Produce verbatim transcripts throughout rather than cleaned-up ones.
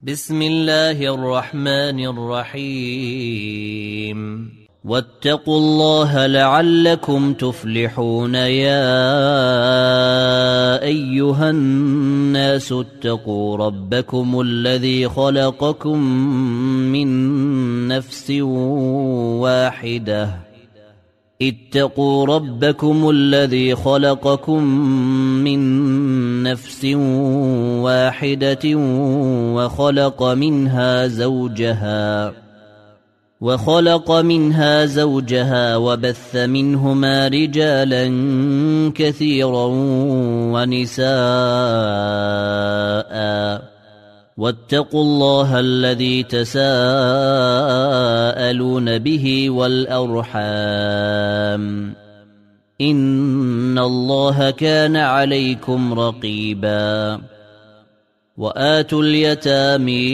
بسم الله الرحمن الرحيم واتقوا الله لعلكم تفلحون يا أيها الناس اتقوا ربكم الذي خلقكم من نفس واحدة اتقوا ربكم الذي خلقكم من نفس واحدة وخلق منها زوجها وخلق منها زوجها وبث منهما رجالا كثيرا ونساء واتقوا الله الذي تساءلون به والأرحام إن الله كان عليكم رقيبا وآتوا اليتامى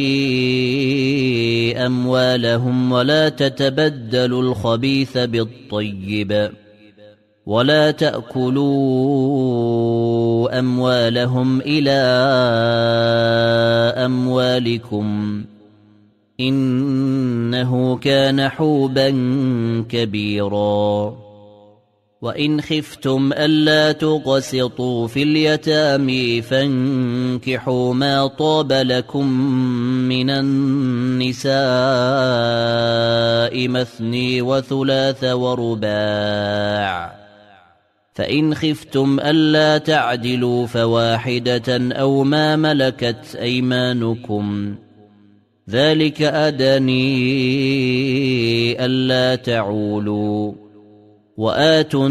أموالهم ولا تتبدلوا الخبيث بالطيب ولا تأكلوا أموالهم إلى أموالكم إنه كان حوبا كبيرا وإن خفتم ألا تقسطوا في اليتامى فانكحوا ما طاب لكم من النساء مثني وثلاث ورباع فإن خفتم ألا تعدلوا فواحدة أو ما ملكت أيمانكم ذلك أدني ألا تعولوا وآتوا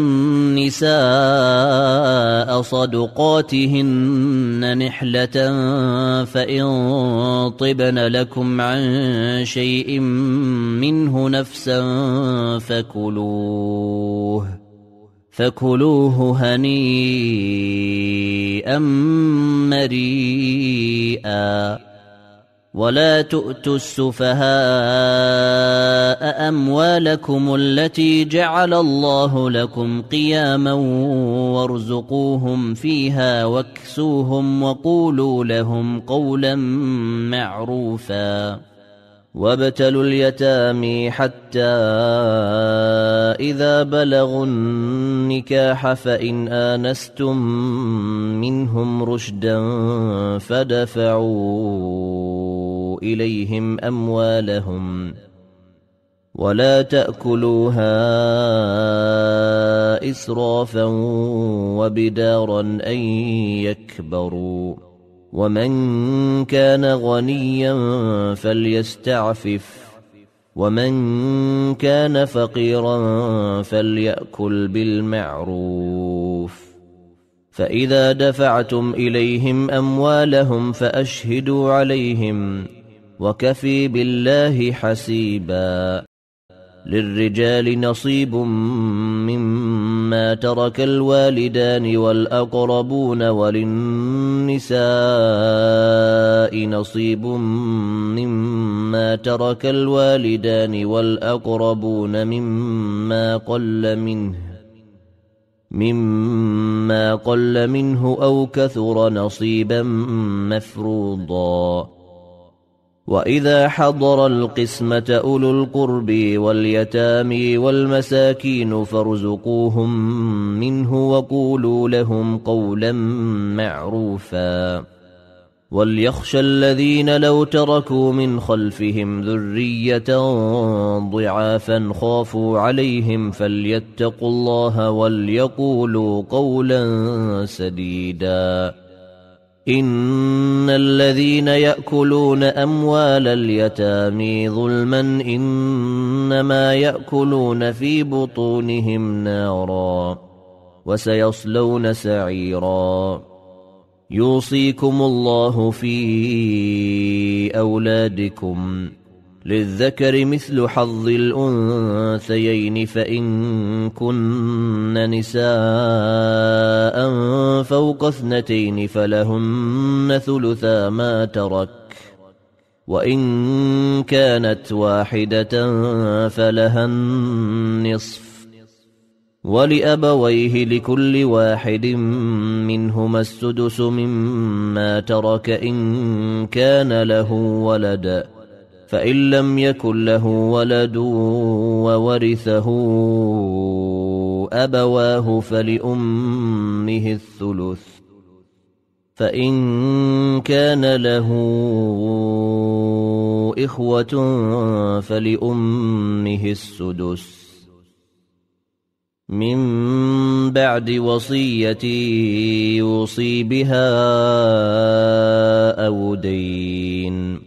النساء صدقاتهن نحلة فإن طبن لكم عن شيء منه نفسا فكلوه فكلوه هنيئا مريئا ولا تؤتوا السفهاء أموالكم التي جعل الله لكم قياما وارزقوهم فيها واكسوهم وقولوا لهم قولا معروفا وابتلوا اليتامى حتى إذا بلغوا النكاح فإن آنستم منهم رشدا فدفعوا إليهم أموالهم ولا تأكلوها إسرافا وبدارا أن يكبروا ومن كان غنيا فليستعفف ومن كان فقيرا فليأكل بالمعروف فإذا دفعتم إليهم أموالهم فأشهدوا عليهم وكفي بالله حسيبا للرجال نصيب مما ترك الوالدان والأقربون وللنساء نصيب مما ترك الوالدان والأقربون مما قل منه مما قل منه أو كثر نصيبا مفروضا وإذا حضر القسمة أولو القرب واليتامى والمساكين فارزقوهم منه وقولوا لهم قولا معروفا وليخشى الذين لو تركوا من خلفهم ذرية ضعافا خافوا عليهم فليتقوا الله وليقولوا قولا سديدا إن الذين يأكلون أموال اليتامى ظلما إنما يأكلون في بطونهم نارا وسيصلون سعيرا يوصيكم الله في أولادكم للذكر مثل حظ الأنثيين فإن كن نساء فوق اثنتين فلهن ثلثا ما ترك وإن كانت واحدة فلها النصف ولأبويه لكل واحد منهما السدس مما ترك إن كان له ولد فإن لم يكن له ولد وورثه أبواه فلأمه الثلث فإن كان له إخوة فلأمه السدس من بعد وصية يوصي بها أو دين.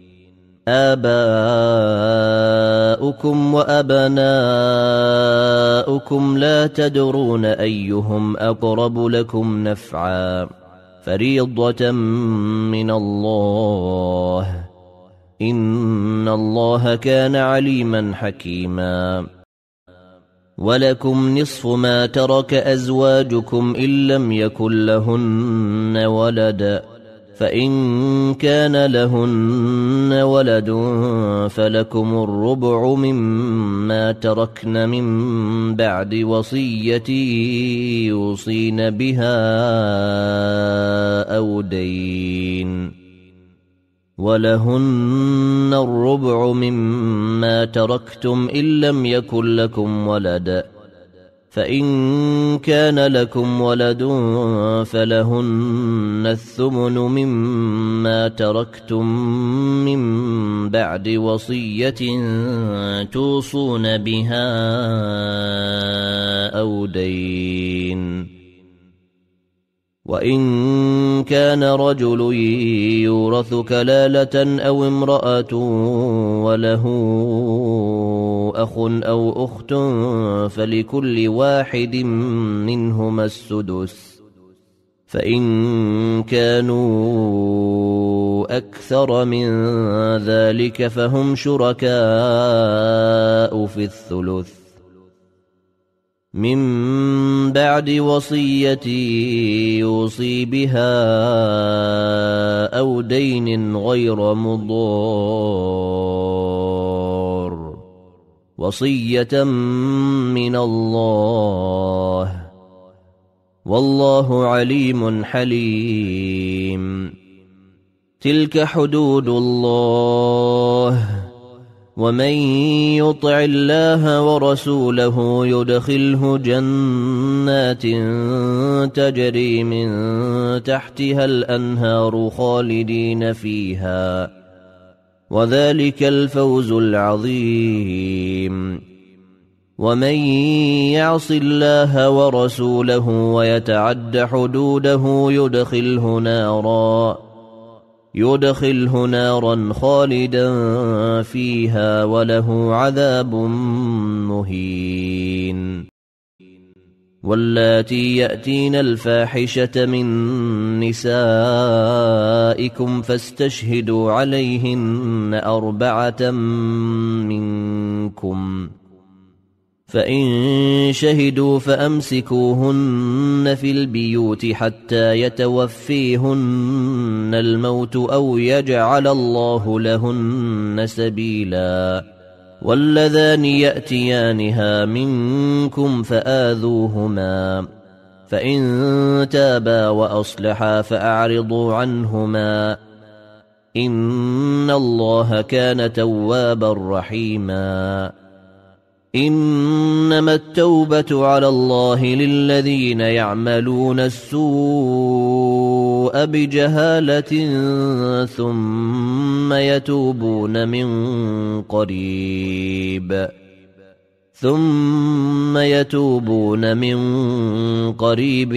آباؤكم وأبناؤكم لا تدرون أيهم أقرب لكم نفعا فريضة من الله إن الله كان عليما حكيما. ولكم نصف ما ترك أزواجكم إن لم يكن لهن ولد فإن كان لهن ولد فلكم الربع مما تركن من بعد وصية يوصين بها أو دين ولهن الربع مما تركتم إن لم يكن لكم ولد فإن كان لكم ولد فلهن الثمن مما تركتم من بعد وصية توصون بها أو دين. وإن كان رجل يورث كلالة أو امرأة وله أخ أو أخت فلكل واحد منهما السدس فإن كانوا أكثر من ذلك فهم شركاء في الثلث من بعد وصية يوصي بها أو دين غير مضار وصية من الله والله عليم حليم. تلك حدود الله ومن يطع الله ورسوله يدخله جنات تجري من تحتها الأنهار خالدين فيها وذلك الفوز العظيم. ومن يعص الله ورسوله ويتعد حدوده يدخله نارا يدخله نارا خالدا فيها وله عذاب مهين. واللاتي يأتين الفاحشة من نسائكم فاستشهدوا عليهن أربعة منكم فإن شهدوا فأمسكوهن في البيوت حتى يتوفيهن الموت أو يجعل الله لهن سبيلا. واللذان يأتيانها منكم فآذوهما فإن تابا وأصلحا فأعرضوا عنهما إن الله كان توابا رحيما. إنما التوبة على الله للذين يعملون السوء بجهالة ثم يتوبون من قريب ثم يتوبون من قريب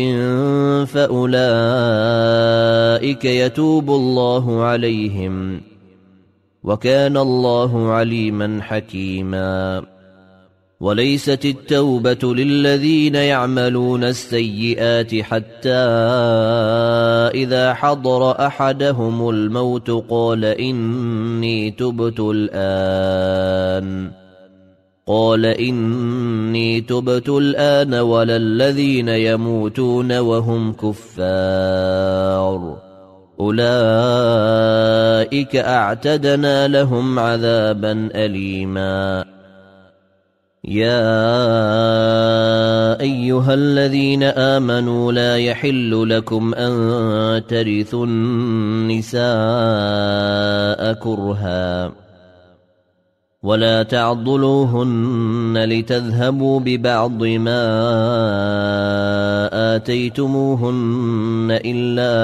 فأولئك يتوب الله عليهم وكان الله عليما حكيما. وليست التوبة للذين يعملون السيئات حتى إذا حضر أحدهم الموت قال إني تبت الآن قال إني تبت الآن ولا الذين يموتون وهم كفار أولئك أعتدنا لهم عذابا أليما. يا أيها الذين آمنوا لا يحل لكم أن ترثوا النساء كرها ولا تعضلوهن لتذهبوا ببعض ما آتيتموهن إلا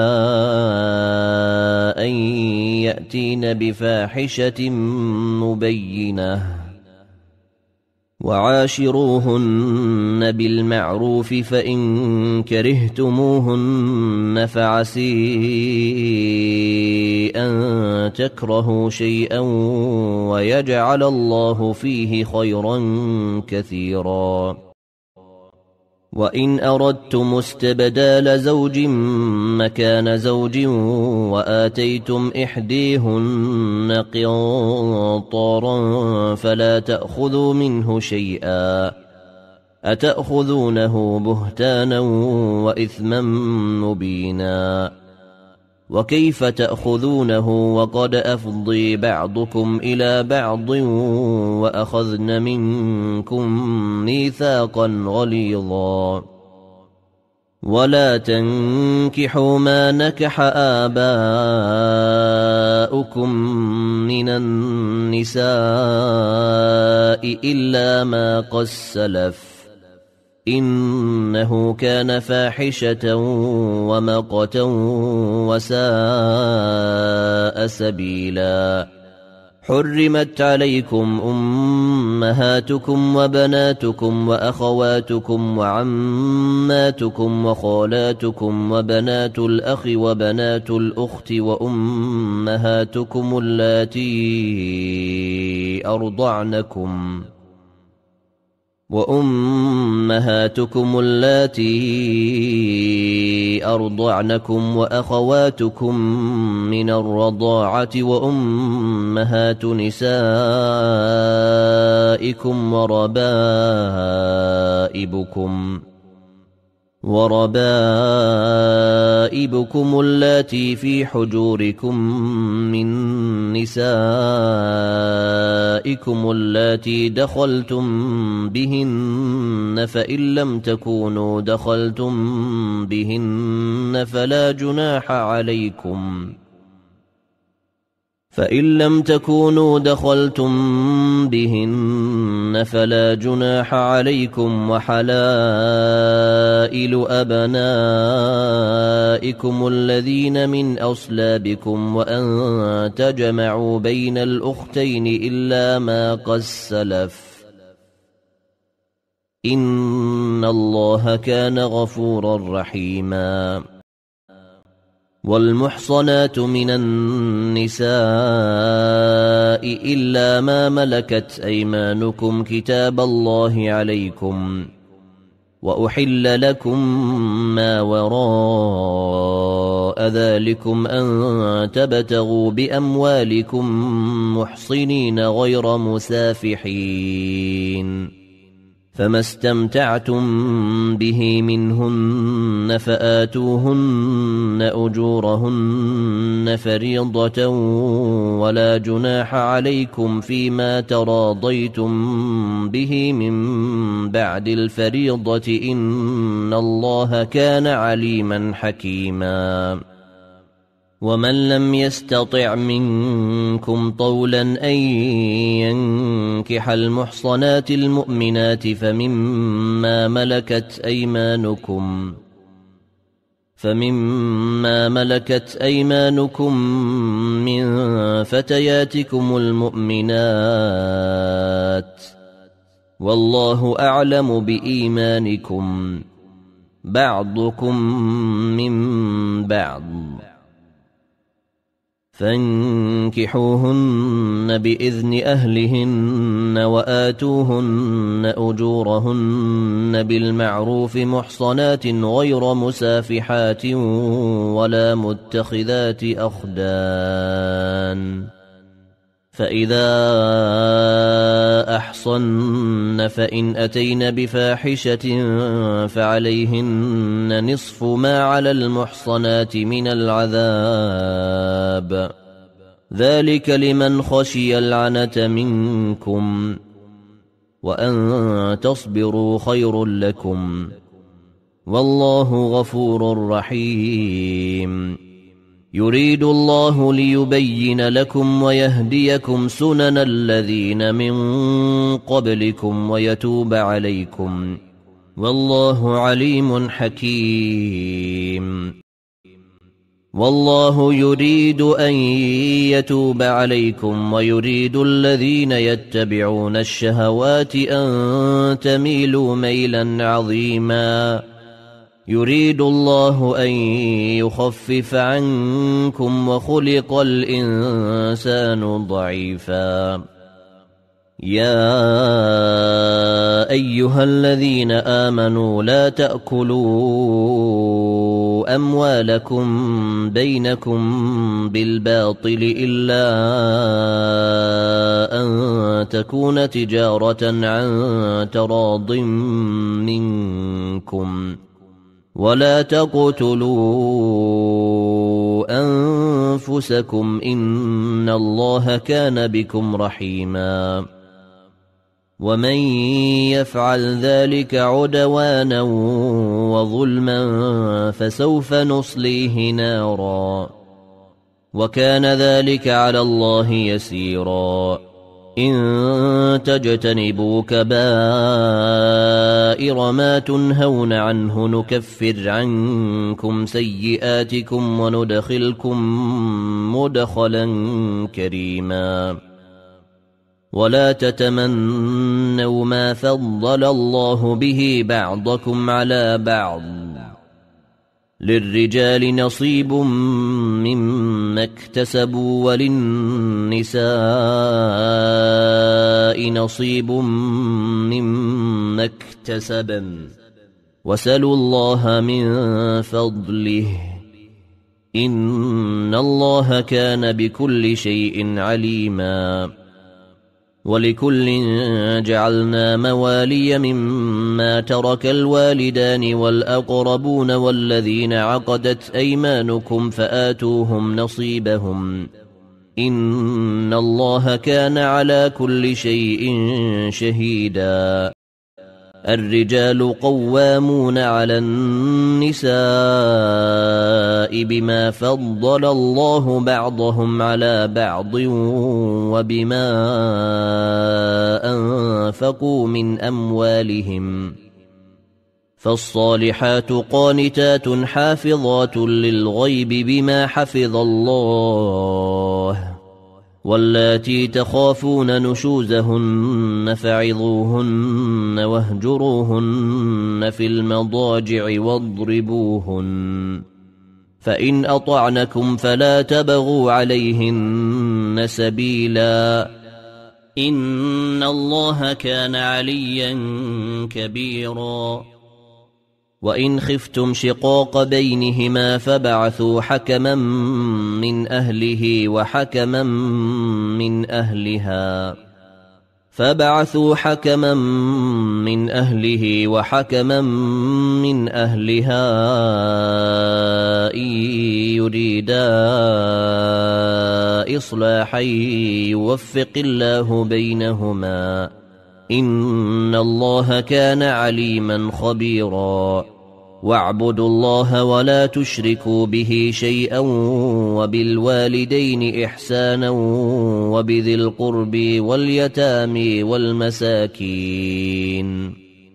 أن يأتين بفاحشة مبينة وعاشروهن بالمعروف فإن كرهتموهن فعسي أن تكرهوا شيئا ويجعل الله فيه خيرا كثيرا وإن أردتم استبدال زوج مكان زوج وآتيتم إحديهن قنطارا فلا تأخذوا منه شيئا أتأخذونه بهتانا وإثما مبينا وكيف تأخذونه وقد أفضي بعضكم إلى بعض وأخذن منكم ميثاقا غليظا ولا تنكحوا ما نكح آباؤكم من النساء إلا ما قد سلف إنه كان فاحشة ومقتا وساء سبيلا حرمت عليكم أمهاتكم وبناتكم وأخواتكم وعماتكم وخالاتكم وبنات الأخ وبنات الأخت وأمهاتكم اللاتي أرضعنكم وأمهاتكم اللاتي أرضعنكم وأخواتكم من الرضاعة وأمهات نسائكم وربائبكم وربائبكم اللاتي في حجوركم من نسائكم اللاتي دخلتم بهن فإن لم تكونوا دخلتم بهن فلا جناح عليكم فإن لم تكونوا دخلتم بهن فلا جناح عليكم وحلائل أبنائكم الذين من أصلابكم وأن تجمعوا بين الأختين إلا ما قد سلف إن الله كان غفورا رحيما والمحصنات من النساء إلا ما ملكت أيمانكم كتاب الله عليكم وأحل لكم ما وراء ذلكم أن تبتغوا بأموالكم محصنين غير مسافحين فما استمتعتم به منهن فآتوهن أجورهن فريضة ولا جناح عليكم فيما تراضيتم به من بعد الفريضة إن الله كان عليما حكيما ومن لم يستطع منكم طولا أن ينكح المحصنات المؤمنات فمما ملكت أيمانكم فمما ملكت أيمانكم من فتياتكم المؤمنات والله أعلم بإيمانكم بعضكم من بعض فانكحوهن بإذن أهلهن وآتوهن أجورهن بالمعروف محصنات غير مسافحات ولا متخذات أخدان فإذا أحصن فإن أتين بفاحشة فعليهن نصف ما على المحصنات من العذاب ذلك لمن خشي العنة منكم وأن تصبروا خير لكم والله غفور رحيم. يريد الله ليبين لكم ويهديكم سنن الذين من قبلكم ويتوب عليكم والله عليم حكيم. والله يريد أن يتوب عليكم ويريد الذين يتبعون الشهوات أن تميلوا ميلا عظيما. يريد الله أن يخفف عنكم وخلق الإنسان ضعيفا. يا أيها الذين آمنوا لا تأكلوا أموالكم بينكم بالباطل إلا أن تكون تجارة عن تراض منكم ولا تقتلوا أنفسكم إن الله كان بكم رحيما. ومن يفعل ذلك عدوانا وظلما فسوف نصليه نارا وكان ذلك على الله يسيرا. إن تجتنبوا كبائر ما تنهون عنه نكفر عنكم سيئاتكم وندخلكم مدخلا كريما. ولا تتمنوا ما فضل الله به بعضكم على بعض للرجال نصيب مما اكتسبوا وللنساء نصيب مما اكتسبن واسألوا الله من فضله إن الله كان بكل شيء عليما. ولكل جعلنا موالي مما ترك الوالدان والأقربون والذين عقدت أيمانكم فآتوهم نصيبهم إن الله كان على كل شيء شهيدا. الرجال قوامون على النساء بما فضل الله بعضهم على بعض وبما أنفقوا من أموالهم فالصالحات قانتات حافظات للغيب بما حفظ الله واللاتي تخافون نشوزهن فعظوهن واهجروهن في المضاجع واضربوهن فإن أطعنكم فلا تبغوا عليهن سبيلا إن الله كان عليا كبيرا. وإن خفتم شقاق بينهما فبعثوا حكما من أهله وحكما من أهلها فبعثوا حكما من أهله وحكما من أهلها إن يريدا إصلاحا يوفق الله بينهما إن الله كان عليما خبيرا. واعبدوا الله ولا تشركوا به شيئا وبالوالدين إحسانا وبذي القرب واليتامى والمساكين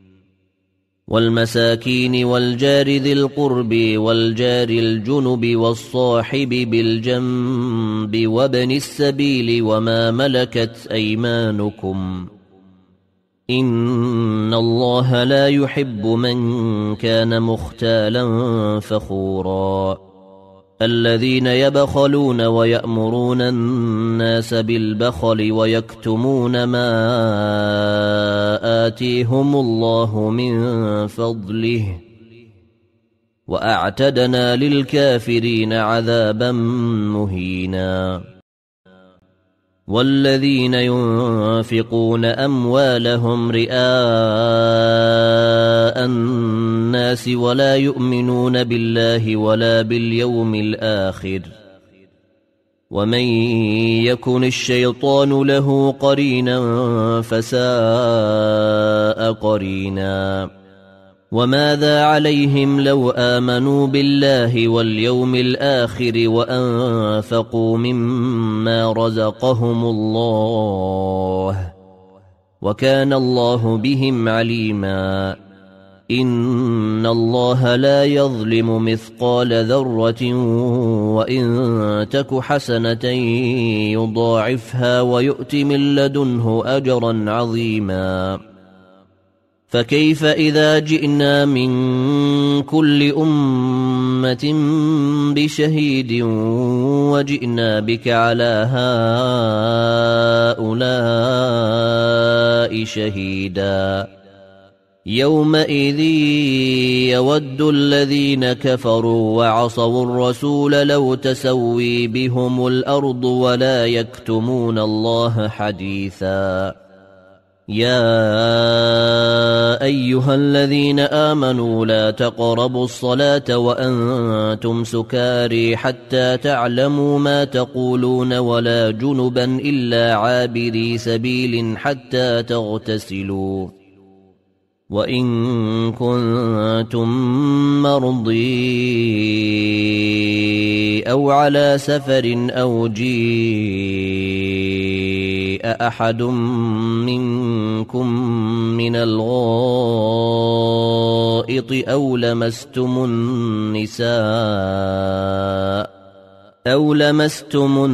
والمساكين والجار ذي القرب والجار الجنب والصاحب بالجنب وابن السبيل وما ملكت أيمانكم إن الله لا يحب من كان مختالا فخورا. الذين يبخلون ويأمرون الناس بالبخل ويكتمون ما آتيهم الله من فضله وأعتدنا للكافرين عذابا مهينا. والذين ينفقون أموالهم رئاء الناس ولا يؤمنون بالله ولا باليوم الآخر ومن يكن الشيطان له قرينا فساء قرينا وماذا عليهم لو آمنوا بالله واليوم الآخر وأنفقوا مما رزقهم الله وكان الله بهم عليما إن الله لا يظلم مثقال ذرة وإن تك حسنة يضاعفها ويؤت من لدنه أجرا عظيما فكيف إذا جئنا من كل أمة بشهيد وجئنا بك على هؤلاء شهيدا يومئذ يود الذين كفروا وعصوا الرسول لو تسوي بهم الأرض ولا يكتمون الله حديثا يا أيها الذين آمنوا لا تقربوا الصلاة وأنتم سكاري حتى تعلموا ما تقولون ولا جنبا إلا عابري سبيل حتى تغتسلوا وإن كنتم مرضي أو على سفر أو جيء أحد منكم من الغائط أو لمستم النساء أو لمستم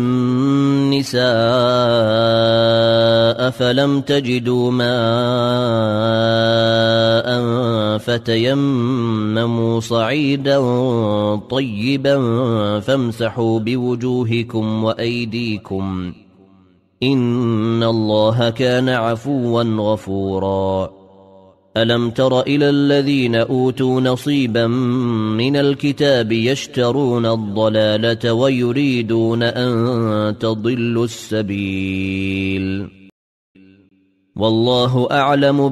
النساء فلم تجدوا ماء فتيمموا صعيدا طيبا فامسحوا بوجوهكم وأيديكم إن الله كان عفوا غفورا ألم تر إلى الذين أوتوا نصيبا من الكتاب يشترون الضلالة ويريدون أن تضلوا السبيل والله أعلم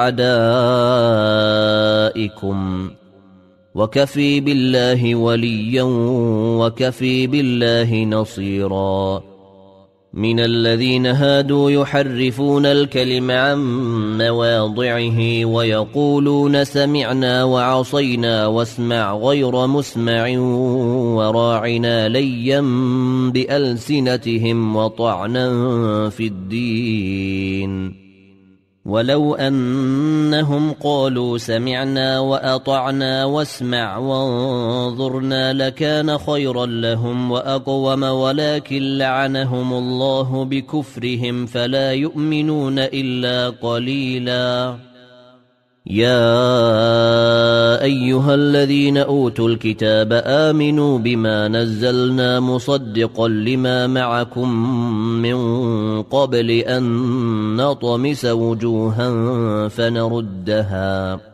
بأعدائكم وكفي بالله وليا وكفي بالله نصيرا من الذين هادوا يحرفون الكلم عن مواضعه ويقولون سمعنا وعصينا واسمع غير مسمع وراعنا ليا بألسنتهم وطعنا في الدين ولو أنهم قالوا سمعنا وأطعنا واسمع وانظرنا لكان خيرا لهم وأقوم ولكن لعنهم الله بكفرهم فلا يؤمنون إلا قليلا يا أيها الذين أوتوا الكتاب آمنوا بما نزلنا مصدقا لما معكم من قبل أن نطمس وجوها فنردها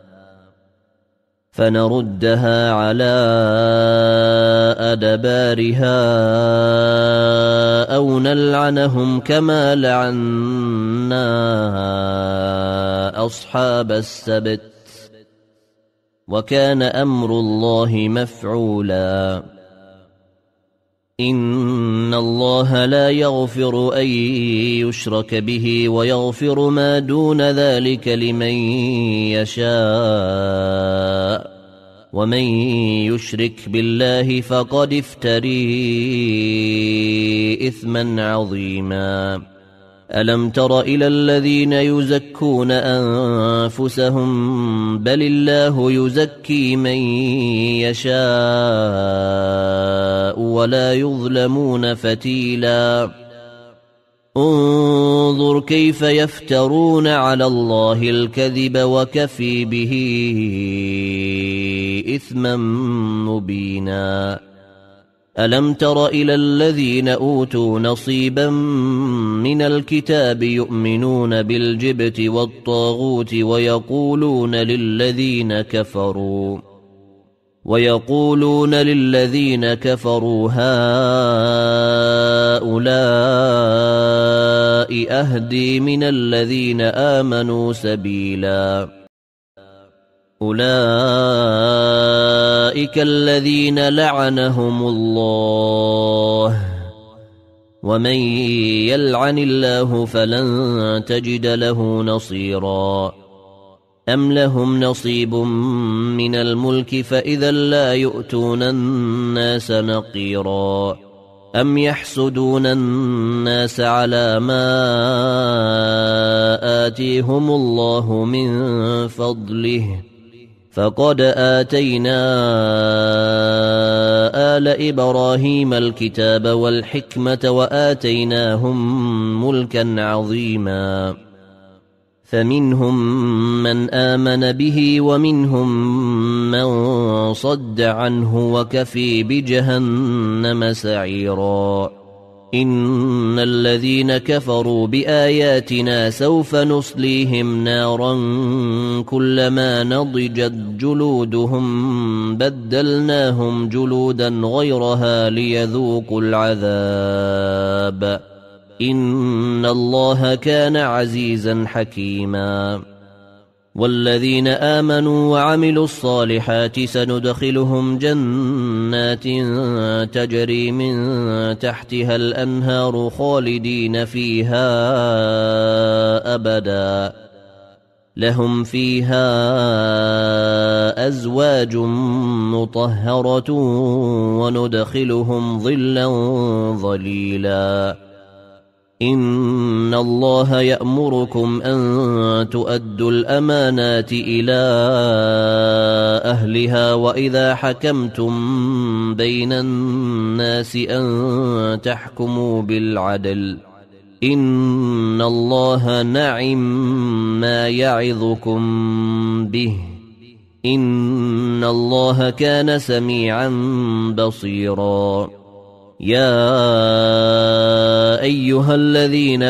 فنردها على أدبارها أو نلعنهم كما لعنا أصحاب السبت وكان أمر الله مفعولا إن الله لا يغفر أن يشرك به ويغفر ما دون ذلك لمن يشاء ومن يشرك بالله فقد افتري إثما عظيما ألم تر إلى الذين يزكون أنفسهم بل الله يزكي من يشاء ولا يظلمون فتيلا انظر كيف يفترون على الله الكذب وكفي به إثما مبينا ألم تر إلى الذين أوتوا نصيبا من الكتاب يؤمنون بالجبت والطاغوت ويقولون للذين كفروا ويقولون للذين كفروا هؤلاء أهدي من الذين آمنوا سبيلا أولئك أولئك الذين لعنهم الله ومن يلعن الله فلن تجد له نصيرا أم لهم نصيب من الملك فإذا لا يؤتون الناس نقيرا أم يحسدون الناس على ما آتيهم الله من فضله فقد آتينا آل إبراهيم الكتاب والحكمة وآتيناهم ملكا عظيما فمنهم من آمن به ومنهم من صد عنه وكفي بجهنم سعيرا إن الذين كفروا بآياتنا سوف نصليهم نارا كلما نضجت جلودهم بدلناهم جلودا غيرها ليذوقوا العذاب إن الله كان عزيزا حكيما والذين آمنوا وعملوا الصالحات سندخلهم جنات تجري من تحتها الأنهار خالدين فيها أبدا لهم فيها أزواج مطهرة وندخلهم ظلا ظليلا إن الله يأمركم أن تؤدوا الأمانات إلى أهلها وإذا حكمتم بين الناس أن تحكموا بالعدل إن الله نعم ما يعظكم به إن الله كان سميعا بصيرا يا أيها الذين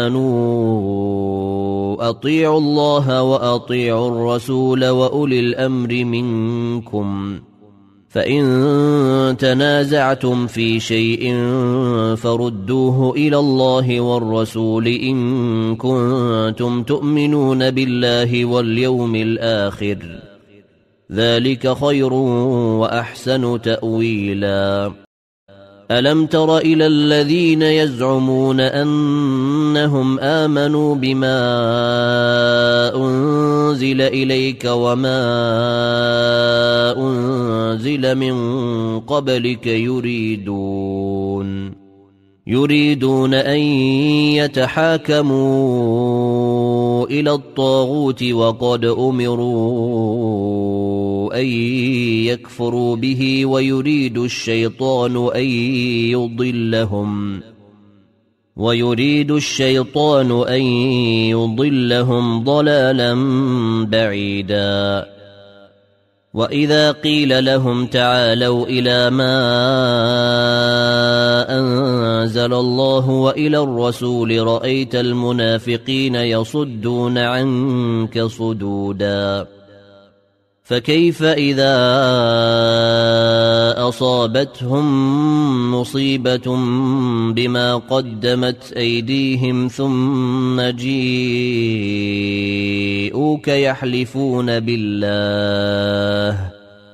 آمنوا أطيعوا الله وأطيعوا الرسول وأولي الأمر منكم فإن تنازعتم في شيء فردوه إلى الله والرسول إن كنتم تؤمنون بالله واليوم الآخر ذلك خير وأحسن تأويلا ألم تر إلى الذين يزعمون أنهم آمنوا بما أنزل إليك وما أنزل من قبلك يريدون يريدون أن يتحاكموا إلى الطاغوت وقد أمروا أن يكفروا به ويريد الشيطان أن يضلهم ويريد الشيطان أن يضلهم ضلالا بعيدا وإذا قيل لهم تعالوا إلى ما أنزل الله وإلى الرسول رأيت المنافقين يصدون عنك صدودا فكيف إذا أصابتهم مصيبة بما قدمت أيديهم ثم جيءوك يحلفون بالله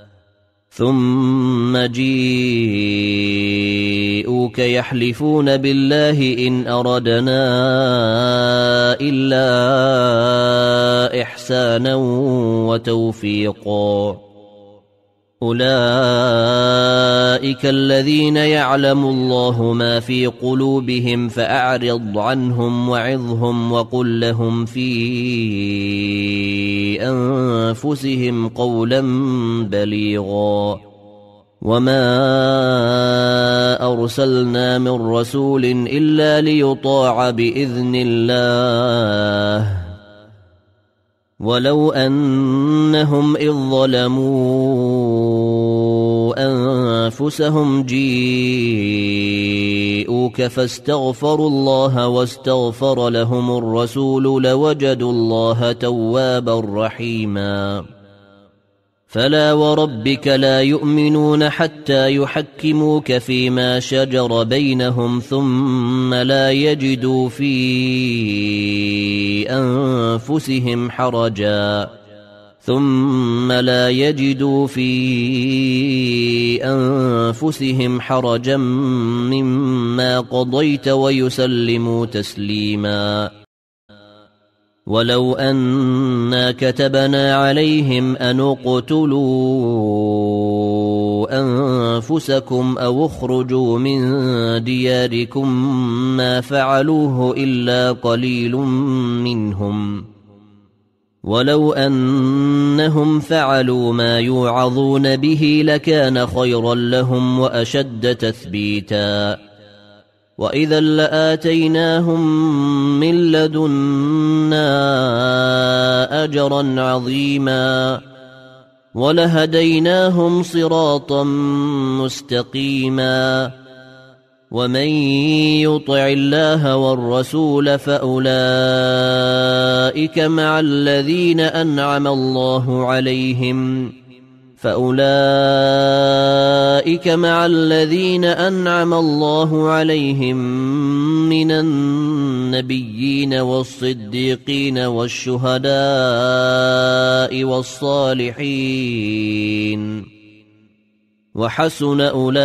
ثم جيءوك يحلفون بالله إن أردنا إلا إحسانا وتوفيقا أولئك الذين يعلم الله ما في قلوبهم فأعرض عنهم وعظهم وقل لهم في أنفسهم قولا بليغا وما أرسلنا من رسول إلا ليطاع بإذن الله ولو أنهم إذ ظلموا أنفسهم جيءوك فاستغفروا الله واستغفر لهم الرسول لوجدوا الله توابا رحيما فلا وربك لا يؤمنون حتى يحكموك فيما شجر بينهم ثم لا يجدوا في أنفسهم حرجا ثم لا يجدوا في أنفسهم حرجا مما قضيت ويسلموا تسليما. ولو أنا كتبنا عليهم أن اقتلوا أنفسكم أو اخرجوا من دياركم ما فعلوه إلا قليل منهم، ولو أنهم فعلوا ما يوعظون به لكان خيرا لهم وأشد تثبيتا، وإذا لآتيناهم من لدنا أجرا عظيما ولهديناهم صراطا مستقيما. ومن يطع الله والرسول فأولئك مع الذين أنعم الله عليهم فأولئك مع الذين أنعم الله عليهم من النبيين والصديقين والشهداء والصالحين، وحسن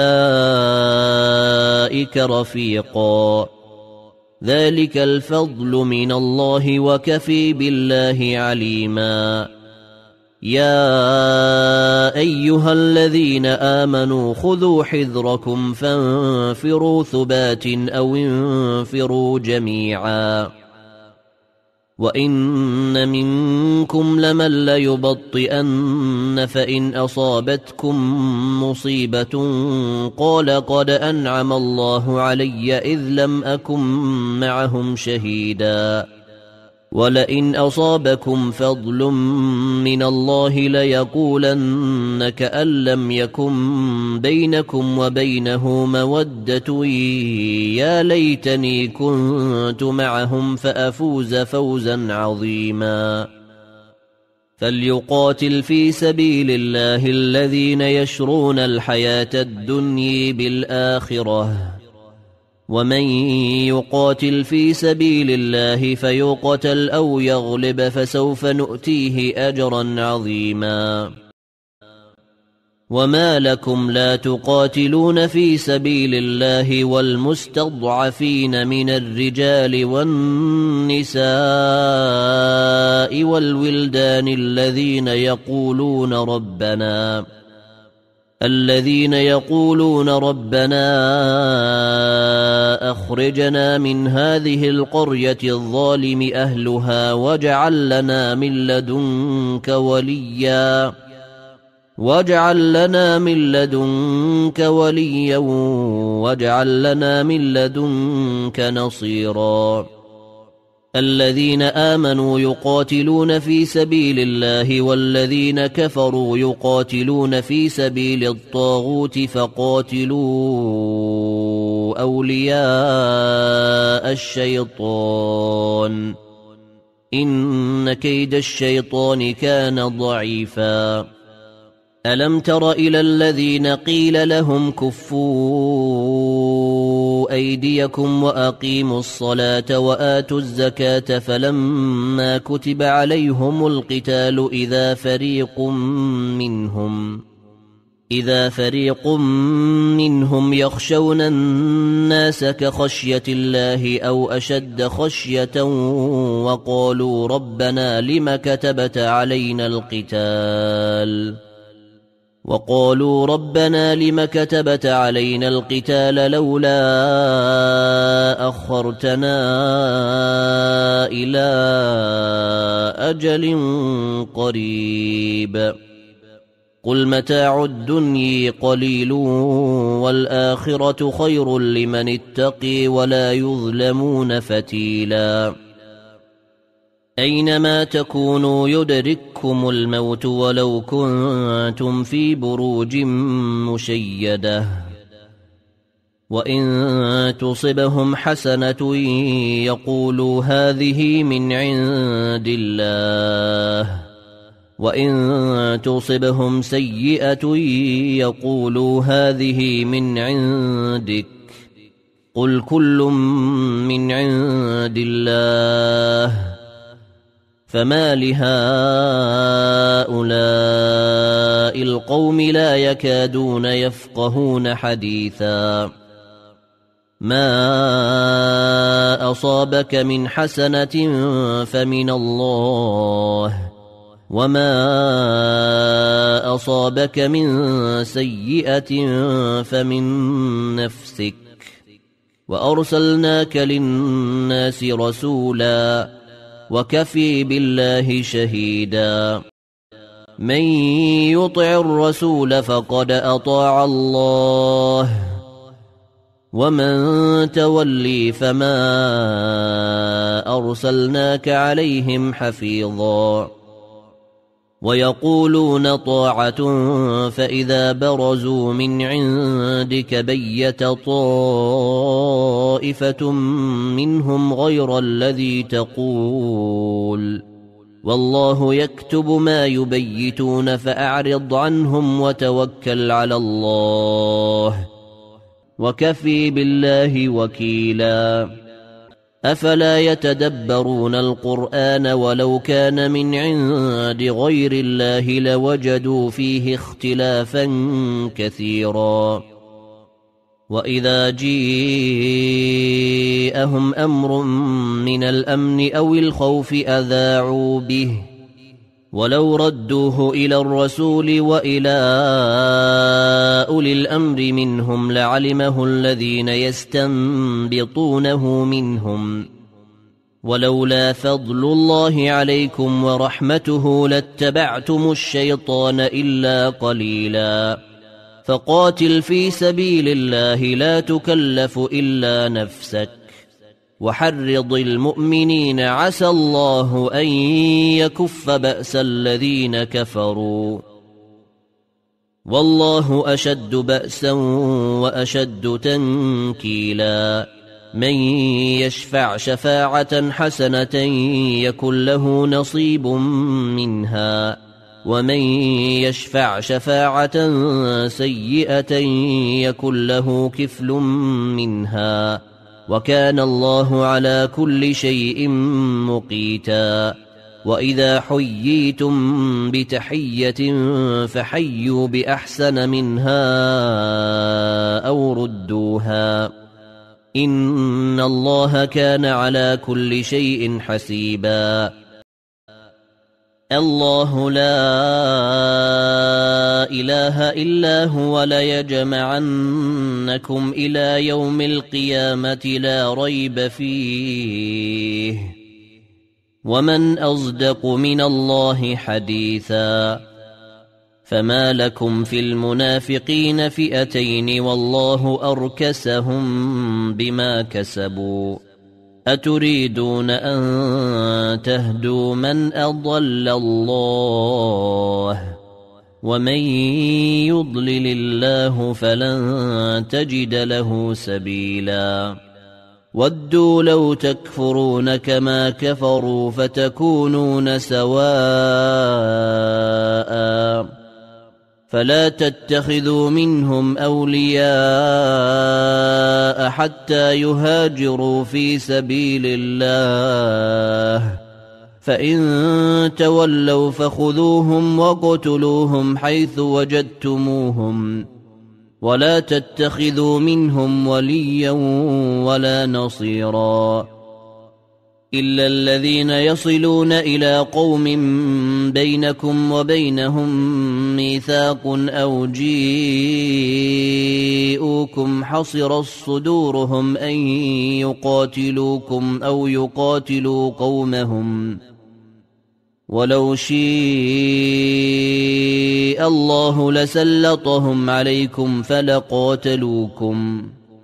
أولئك رفيقا. ذلك الفضل من الله وكفى بالله عليما. يا أيها الذين آمنوا خذوا حذركم فانفروا ثبات أو انفروا جميعا. وإن منكم لمن ليبطئن فإن أصابتكم مصيبة قال قد أنعم الله علي إذ لم أكن معهم شهيدا، ولئن أصابكم فضل من الله ليقولن كأن لم يكن بينكم وبينه مودة يا ليتني كنت معهم فأفوز فوزا عظيما. فليقاتل في سبيل الله الذين يشرون الحياة الدنيا بالآخرة، ومن يقاتل في سبيل الله فيقتل أو يغلب فسوف نؤتيه أجرا عظيما. وما لكم لا تقاتلون في سبيل الله والمستضعفين من الرجال والنساء والولدان الذين يقولون ربنا الذين يقولون ربنا أخرجنا من هذه القرية الظالم أهلها واجعل لنا من لدنك وليا واجعل لنا من لدنك وليا واجعل لنا من لدنك نصيرا. الذين آمنوا يقاتلون في سبيل الله والذين كفروا يقاتلون في سبيل الطاغوت فقاتلوا أولياء الشيطان إن كيد الشيطان كان ضعيفا. ألم تر إلى الذين قيل لهم كفوا أيديكم وأقيموا الصلاة وآتوا الزكاة فلما كتب عليهم القتال إذا فريق منهم إذا فريق منهم يخشون الناس كخشية الله أو أشد خشية وقالوا ربنا لم كتبت علينا القتال وقالوا ربنا لم كتبت علينا القتال لولا أخرتنا إلى أجل قريب قل متاع الدنيا قليل والآخرة خير لمن اتقي ولا يظلمون فتيلا. أينما تكونوا يدرككم الموت ولو كنتم في بروج مشيدة وإن تصبهم حسنة يقولوا هذه من عند الله وإن تصبهم سيئة يقولوا هذه من عندك قل كل من عند الله فما لهؤلاء القوم لا يكادون يفقهون حديثا ما أصابك من حسنة فمن الله وما أصابك من سيئة فمن نفسك وأرسلناك للناس رسولا وكفي بالله شهيدا من يطع الرسول فقد أطاع الله ومن تولي فما أرسلناك عليهم حفيظا ويقولون طاعة فإذا برزوا من عندك بيت طائفة منهم غير الذي تقول والله يكتب ما يبيتون فأعرض عنهم وتوكل على الله وكفي بالله وكيلا أفلا يتدبرون القرآن ولو كان من عند غير الله لوجدوا فيه اختلافا كثيرا وإذا جيءهم أمر من الأمن أو الخوف أذاعوا به ولو ردوه إلى الرسول وإلى أولي الأمر منهم لعلمه الذين يستنبطونه منهم ولولا فضل الله عليكم ورحمته لاتبعتم الشيطان إلا قليلا فقاتل في سبيل الله لا تكلف إلا نفسك وحرض المؤمنين عسى الله أن يكف بأس الذين كفروا والله أشد بأسا وأشد تنكيلا من يشفع شفاعة حسنة يكن له نصيب منها ومن يشفع شفاعة سيئة يكن له كفل منها وكان الله على كل شيء مقيتا وإذا حييتم بتحية فحيوا بأحسن منها أو ردوها إن الله كان على كل شيء حسيبا الله لا إله إلا هو ليجمعنكم إلى يوم القيامة لا ريب فيه ومن أصدق من الله حديثا فما لكم في المنافقين فئتين والله أركسهم بما كسبوا أتريدون أن تهدوا من أضل الله ومن يضلل الله فلن تجد له سبيلا ودوا لو تكفرون كما كفروا فتكونون سواء فلا تتخذوا منهم أولياء حتى يهاجروا في سبيل الله فإن تولوا فخذوهم وقتلوهم حيث وجدتموهم ولا تتخذوا منهم وليا ولا نصيرا إلا الذين يصلون إلى قوم بينكم وبينهم ميثاق أو جيءوكم حصرت صدورهم أن يقاتلوكم أو يقاتلوا قومهم ولو شيء الله لسلطهم عليكم فلقاتلوكم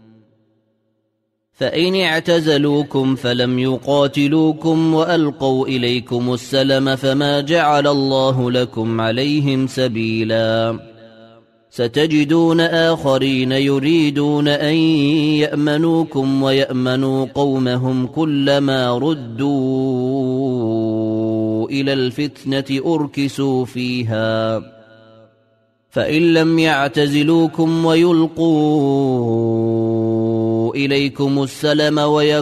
فإن اعتزلوكم فلم يقاتلوكم وألقوا إليكم السلم فما جعل الله لكم عليهم سبيلا ستجدون آخرين يريدون أن يأمنوكم ويأمنوا قومهم كلما ردوا إلى الفتنة أركسوا فيها فإن لم يعتزلوكم ويلقوا إليكم السلم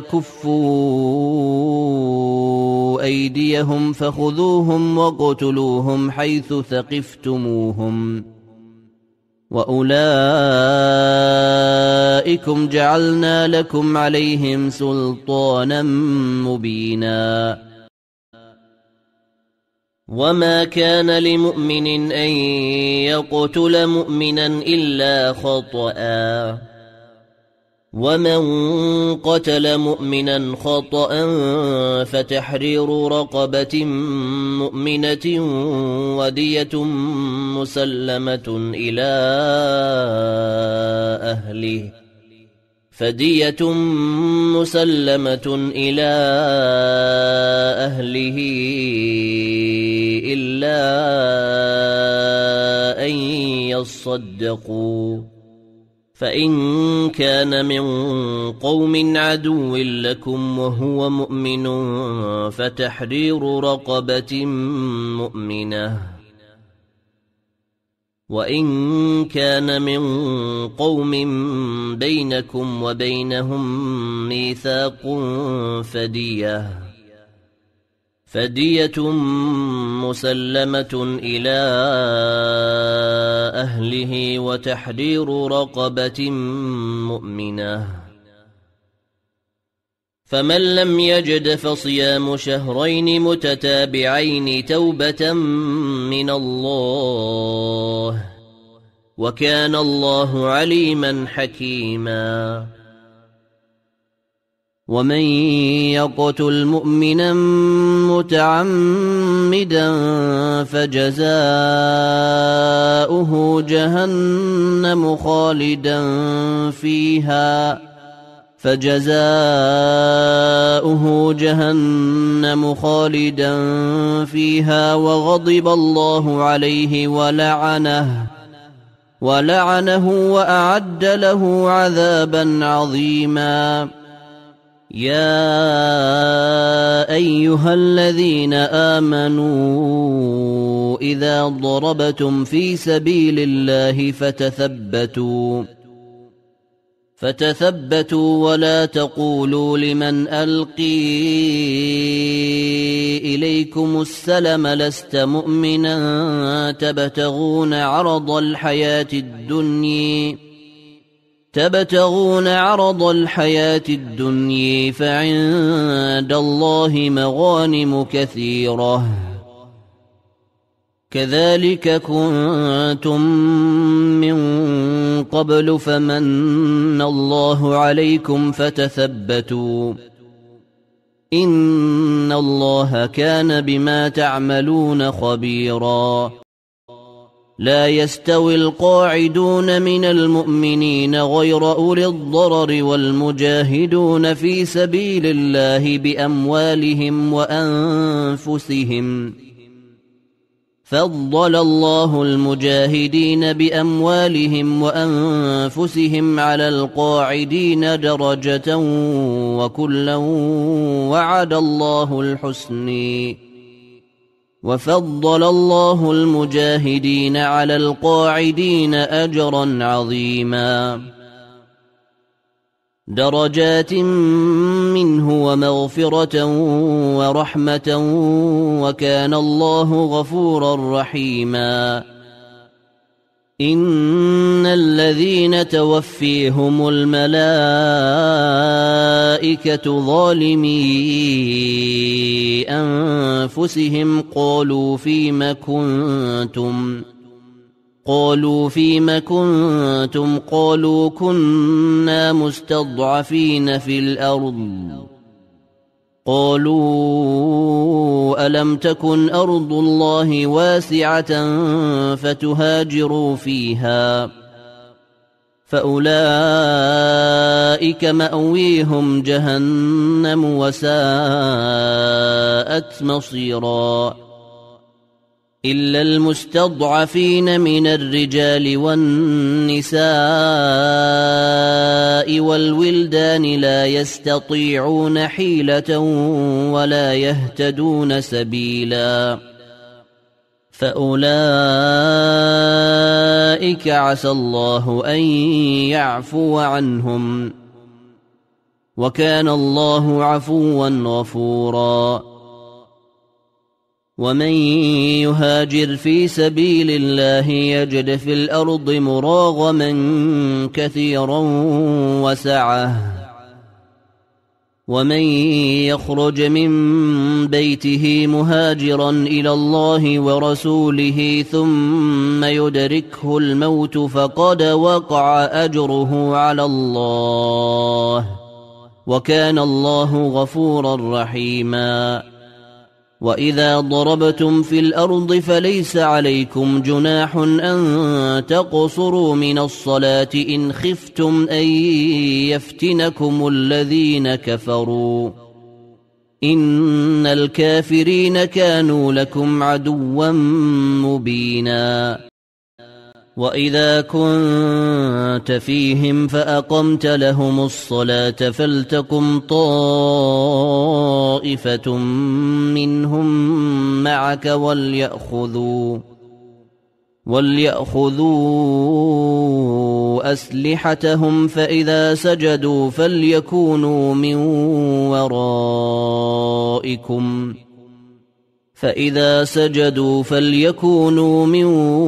ويكفوا أيديهم فخذوهم واقتلوهم حيث ثقفتموهم وأولئكم جعلنا لكم عليهم سلطانا مبينا وما كان لمؤمن أن يقتل مؤمنا إلا خطأ ومن قتل مؤمنا خطأ فتحرير رقبة مؤمنة ودية مسلمة إلى أهله فدية مسلمة إلى أهله إلا أن يصدقوا فإن كان من قوم عدو لكم وهو مؤمن فتحرير رقبة مؤمنة وإن كان من قوم بينكم وبينهم ميثاق فدية فدية مسلمة إلى أهله وتحرير رقبة مؤمنة فمن لم يجد فصيام شهرين متتابعين توبة من الله وكان الله عليما حكيما ومن يقتل مؤمنا متعمدا فجزاؤه جهنم خالدا فيها فجزاؤه جهنم خالدا فيها وغضب الله عليه ولعنه ولعنه وأعد له عذابا عظيما يا أيها الذين آمنوا إذا ضربتم في سبيل الله فتثبتوا فتثبتوا ولا تقولوا لمن ألقي إليكم السلم لست مؤمنا تبتغون عرض الحياة الدنيا تبتغون عرض الحياة الدنيا فعند الله مغانم كثيرة كذلك كنتم من قبل فمن الله عليكم فتثبتوا إن الله كان بما تعملون خبيرا لا يستوي القاعدون من المؤمنين غير أولي الضرر والمجاهدون في سبيل الله بأموالهم وأنفسهم فضل الله المجاهدين بأموالهم وأنفسهم على القاعدين درجة وكلا وعد الله الحسنى وفضل الله المجاهدين على القاعدين أجرا عظيما درجات منه ومغفرة ورحمة وكان الله غفورا رحيما إن الذين توفيهم الملائكة ظالمي أنفسهم قالوا فيم كنتم قالوا فيم كنتم قالوا كنا مستضعفين في الأرض قالوا ألم تكن أرض الله واسعة فتهاجروا فيها فأولئك مأويهم جهنم وساءت مصيرا إلا المستضعفين من الرجال والنساء والولدان لا يستطيعون حيلة ولا يهتدون سبيلا فأولئك عسى الله أن يعفو عنهم وكان الله عفوا غفورا. ومن يهاجر في سبيل الله يجد في الأرض مراغما كثيرا وسعة. ومن يخرج من بيته مهاجرا إلى الله ورسوله ثم يدركه الموت فقد وقع أجره على الله، وكان الله غفورا رحيما. وإذا ضربتم في الأرض فليس عليكم جناح أن تقصروا من الصلاة إن خفتم أن يفتنكم الذين كفروا، إن الكافرين كانوا لكم عدوا مبينا. وإذا كنت فيهم فأقمت لهم الصلاة فلتقم طائفة منهم معك وليأخذوا وليأخذوا أسلحتهم فإذا سجدوا فليكونوا من ورائكم فإذا سجدوا فليكونوا من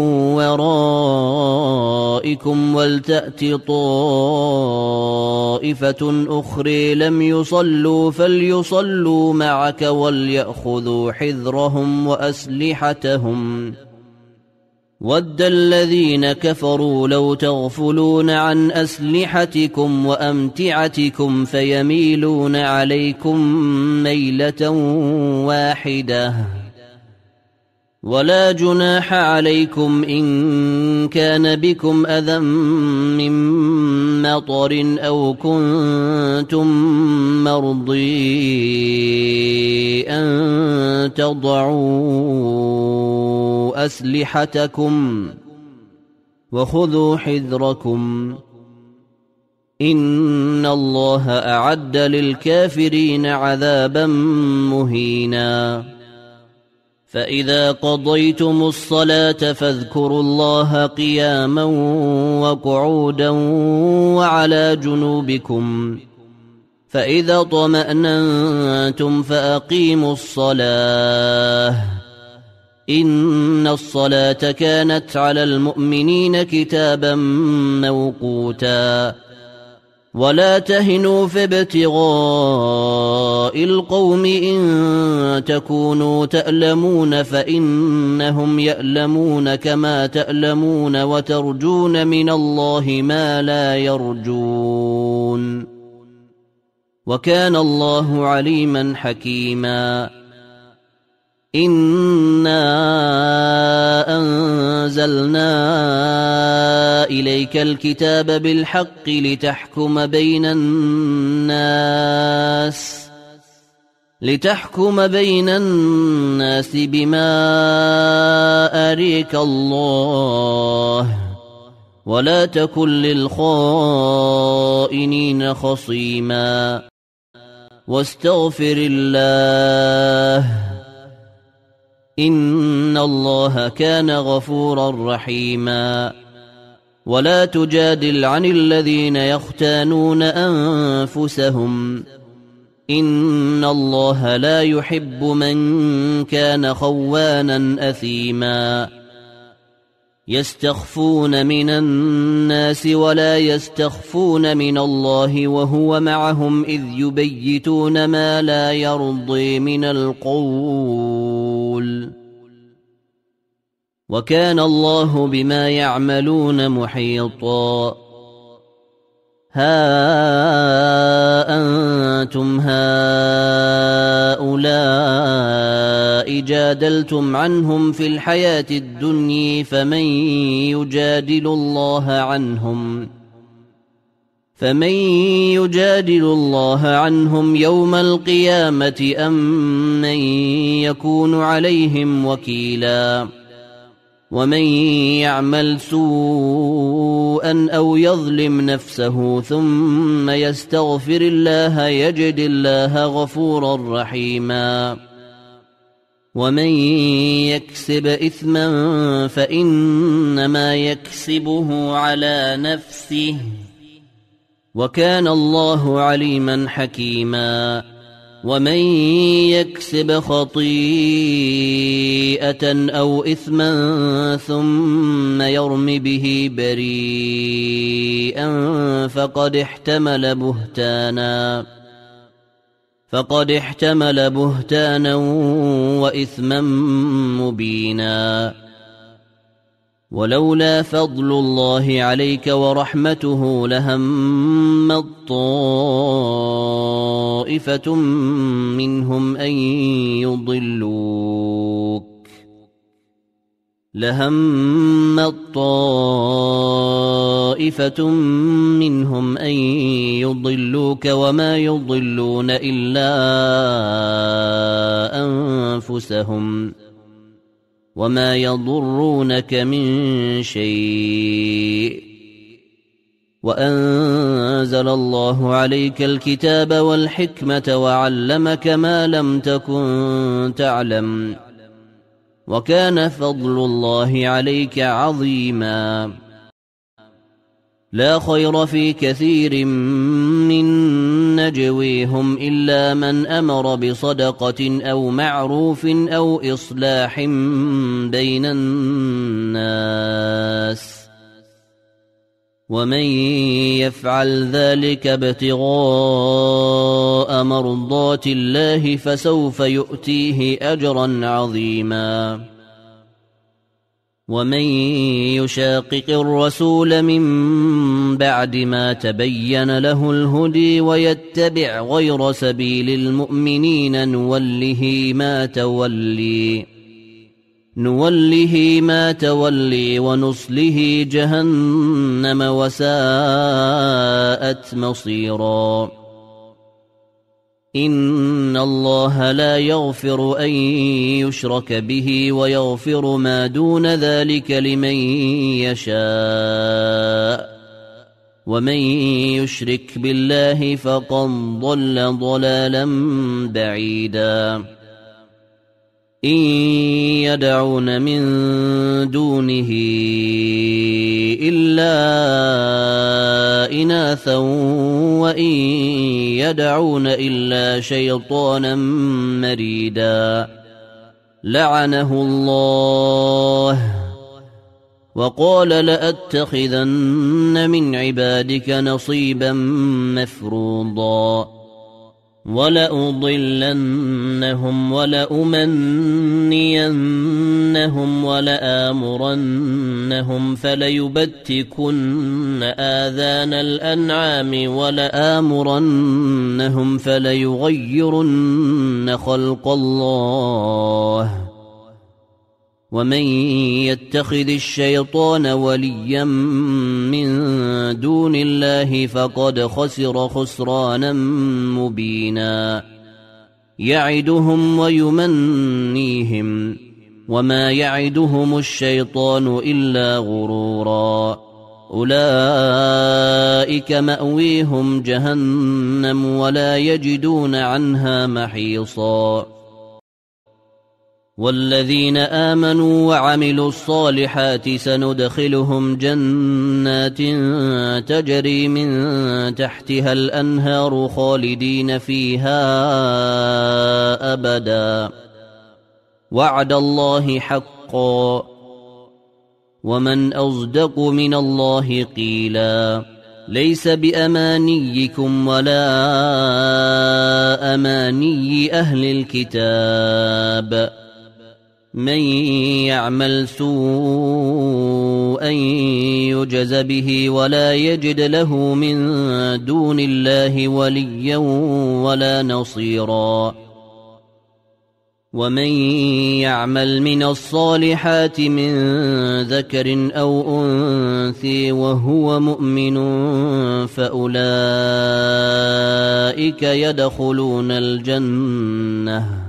ورائكم ولتأت طائفة أخرى لم يصلوا فليصلوا معك وليأخذوا حذرهم وأسلحتهم. ود الذين كفروا لو تغفلون عن أسلحتكم وأمتعتكم فيميلون عليكم ميلة واحدة. ولا جناح عليكم إن كان بكم أذى من مطر أو كنتم مرضي أن تضعوا أسلحتكم وخذوا حذركم، إن الله أعد للكافرين عذابا مهينا. فإذا قضيتم الصلاة فاذكروا الله قياما وقعودا وعلى جنوبكم، فإذا طمأننتم فأقيموا الصلاة، إن الصلاة كانت على المؤمنين كتابا موقوتا. ولا تهنوا في ابتغاء القوم إن تكونوا تألمون فإنهم يألمون كما تألمون وترجون من الله ما لا يرجون، وكان الله عليما حكيما. إنا أنزلنا إليك الكتاب بالحق لتحكم بين الناس لتحكم بين الناس بما أريك الله، ولا تكن للخائنين خصيما، واستغفر الله إن الله كان غفورا رحيما. ولا تجادل عن الذين يختانون أنفسهم، إن الله لا يحب من كان خوانا أثيما. يستخفون من الناس ولا يستخفون من الله وهو معهم إذ يبيتون ما لا يرضي من القول، وكان الله بما يعملون محيطا. ها أنتم هؤلاء جادلتم عنهم في الحياة الدنيا فمن يجادل الله عنهم فمن يجادل الله عنهم يوم القيامة أم من يكون عليهم وكيلا. ومن يعمل سوءا أو يظلم نفسه ثم يستغفر الله يجد الله غفورا رحيما. ومن يكسب إثما فإنما يكسبه على نفسه، وكان الله عليما حكيما ومن يكسب خطيئة أو إثما ثم يرم به بريئا فقد احتمل بهتانا فقد احتمل بهتانا وإثما مبينا ولولا فضل الله عليك ورحمته لهمت طائفة منهم أن يضلوك لهمت طائفة منهم أن يضلوك وما يضلون إلا أنفسهم وما يضرونك من شيء وأنزل الله عليك الكتاب والحكمة وعلمك ما لم تكن تعلم وكان فضل الله عليك عظيما لا خير في كثير من نجويهم إلا من أمر بصدقة أو معروف أو إصلاح بين الناس ومن يفعل ذلك ابتغاء مرضات الله فسوف يؤتيه أجرا عظيما ومن يشاقق الرسول من بعد ما تبين له الهدي ويتبع غير سبيل المؤمنين نوله ما تولي نوله ما تولي ونصله جهنم وساءت مصيرا إن الله لا يغفر أن يشرك به ويغفر ما دون ذلك لمن يشاء ومن يشرك بالله فقد ضل ضلالا بعيدا إن يدعون من دونه إلا إناثا وإن يدعون إلا شيطانا مريدا لعنه الله وقال لأتخذن من عبادك نصيبا مفروضا ولأضلنهم ولأمنينهم ولآمرنهم فليبتكن آذان الأنعام ولآمرنهم فليغيرن خلق الله ومن يتخذ الشيطان وليا من دون الله فقد خسر خسرانا مبينا يعدهم ويمنيهم وما يعدهم الشيطان إلا غرورا أولئك مأويهم جهنم ولا يجدون عنها محيصا والذين آمنوا وعملوا الصالحات سندخلهم جنات تجري من تحتها الأنهار خالدين فيها أبدا وعد الله حقا ومن أصدق من الله قيلا ليس بأمانيكم ولا أماني أهل الكتاب من يعمل سوءا يجز به ولا يجد له من دون الله وليا ولا نصيرا ومن يعمل من الصالحات من ذكر أو أنثى وهو مؤمن فأولئك يدخلون الجنة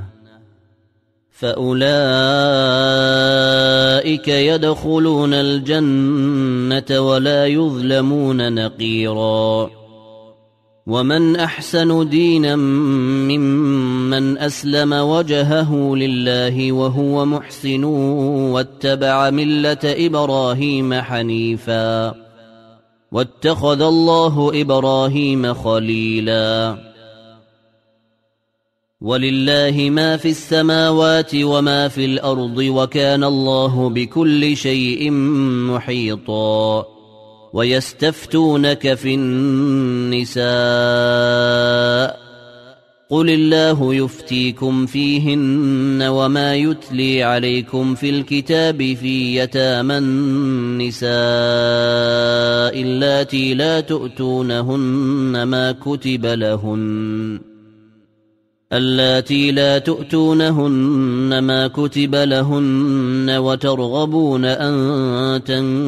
فأولئك يدخلون الجنة ولا يظلمون نقيرا ومن أحسن دينا ممن أسلم وجهه لله وهو محسن واتبع ملة إبراهيم حنيفا واتخذ الله إبراهيم خليلا ولله ما في السماوات وما في الأرض وكان الله بكل شيء محيطا ويستفتونك في النساء قل الله يفتيكم فيهن وما يتلي عليكم في الكتاب في يتامى النساء اللاتي لا تؤتونهن ما كتب لهن اللاتي لا تؤتونهن ما كتب لهن وترغبون أن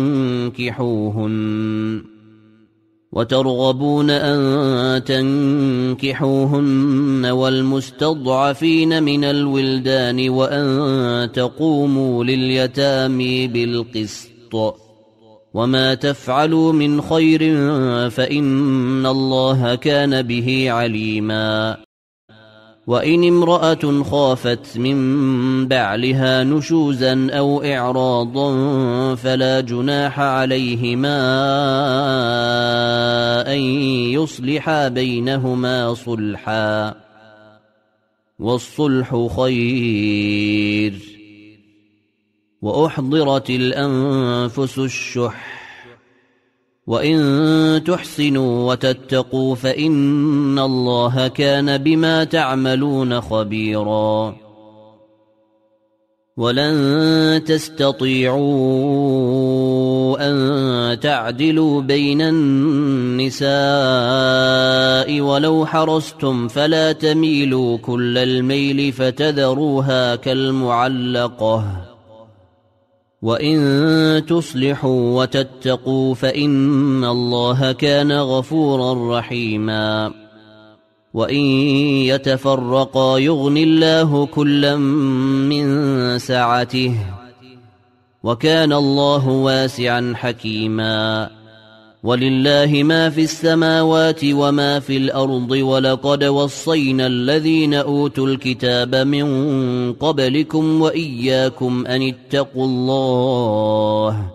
تنكحوهن وترغبون أن تنكحوهن والمستضعفين من الولدان وأن تقوموا لليتامى بالقسط وما تفعلوا من خير فإن الله كان به عليما وإن امرأة خافت من بعلها نشوزا أو إعراضا فلا جناح عليهما أن يصلحا بينهما صلحا والصلح خير وأحضرت الأنفس الشح وإن تحسنوا وتتقوا فإن الله كان بما تعملون خبيرا ولن تستطيعوا أن تعدلوا بين النساء ولو حرصتم فلا تميلوا كل الميل فتذروها كالمعلقة وإن تصلحوا وتتقوا فإن الله كان غفورا رحيما وإن يتفرقا يغن الله كلا من سعته وكان الله واسعا حكيما ولله ما في السماوات وما في الأرض ولقد وصينا الذين أوتوا الكتاب من قبلكم وإياكم أن اتقوا الله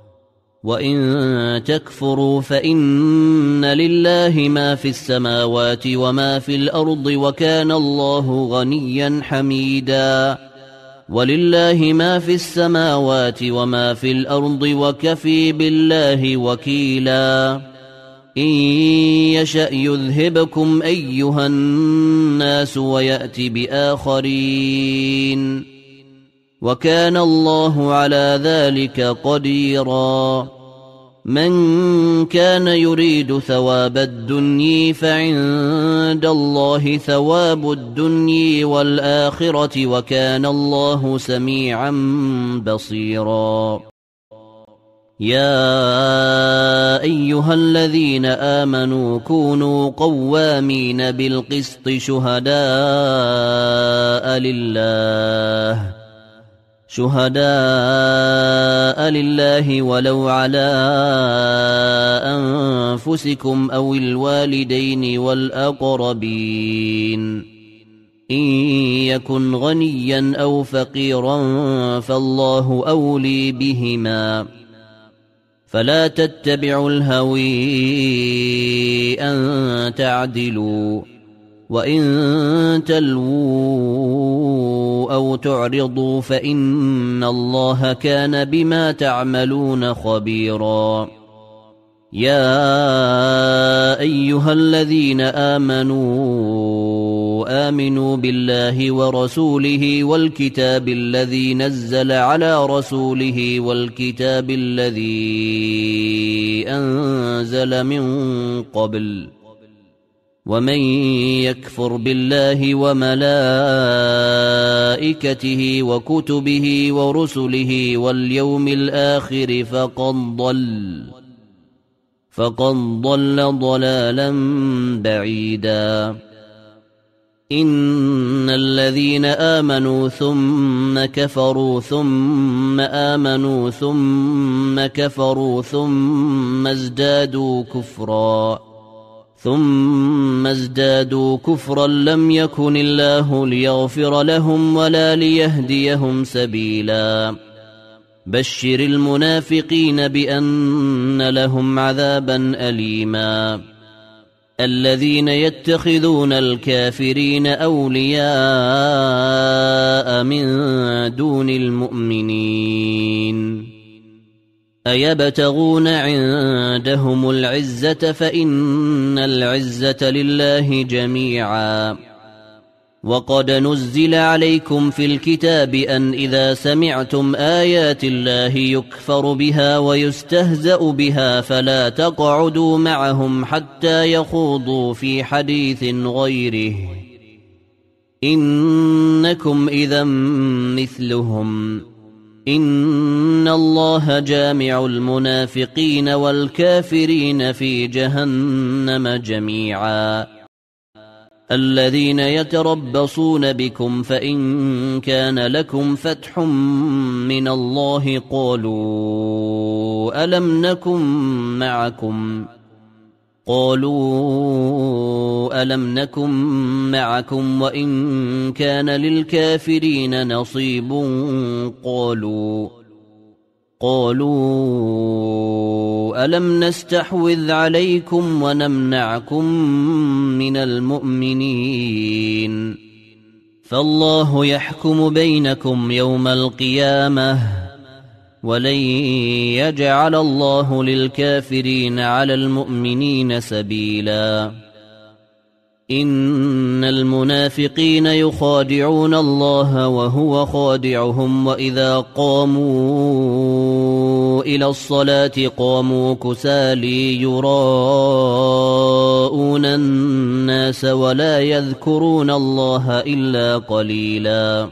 وإن تكفروا فإن لله ما في السماوات وما في الأرض وكان الله غنيا حميدا ولله ما في السماوات وما في الأرض وكفي بالله وكيلا إن يشأ يذهبكم أيها الناس ويأت بآخرين وكان الله على ذلك قديرا من كان يريد ثواب الدنيا فعند الله ثواب الدنيا والآخرة وكان الله سميعا بصيرا يا أيها الذين آمنوا كونوا قوامين بالقسط شهداء لله شهداء لله ولو على أنفسكم أو الوالدين والأقربين إن يكن غنيا أو فقيرا فالله أولي بهما فلا تتبعوا الهوي أن تعدلوا وإن تلووا أو تعرضوا فإن الله كان بما تعملون خبيرا يا أيها الذين آمنوا آمنوا بالله ورسوله والكتاب الذي نزل على رسوله والكتاب الذي أنزل من قبل ومن يكفر بالله وملائكته وكتبه ورسله واليوم الآخر فقد ضل فقد ضل ضلالا بعيدا إن الذين آمنوا ثم كفروا ثم آمنوا ثم كفروا ثم ازدادوا كفرا ثم ازدادوا كفرا لم يكن الله ليغفر لهم ولا ليهديهم سبيلا بشر المنافقين بأن لهم عذابا أليما الذين يتخذون الكافرين أولياء من دون المؤمنين أيبتغون عندهم العزة فإن العزة لله جميعا وقد نزل عليكم في الكتاب أن إذا سمعتم آيات الله يكفر بها ويستهزأ بها فلا تقعدوا معهم حتى يخوضوا في حديث غيره إنكم إذا مثلهم إن الله جامع المنافقين والكافرين في جهنم جميعا الذين يتربصون بكم فإن كان لكم فتح من الله قالوا ألم نكن معكم قالوا ألم نكن معكم وإن كان للكافرين نصيب قالوا قالوا ألم نستحوذ عليكم ونمنعكم من المؤمنين فالله يحكم بينكم يوم القيامة ولن يجعل الله للكافرين على المؤمنين سبيلا إن المنافقين يخادعون الله وهو خادعهم وإذا قاموا إلى الصلاة قاموا كسالي يراءون الناس ولا يذكرون الله إلا قليلا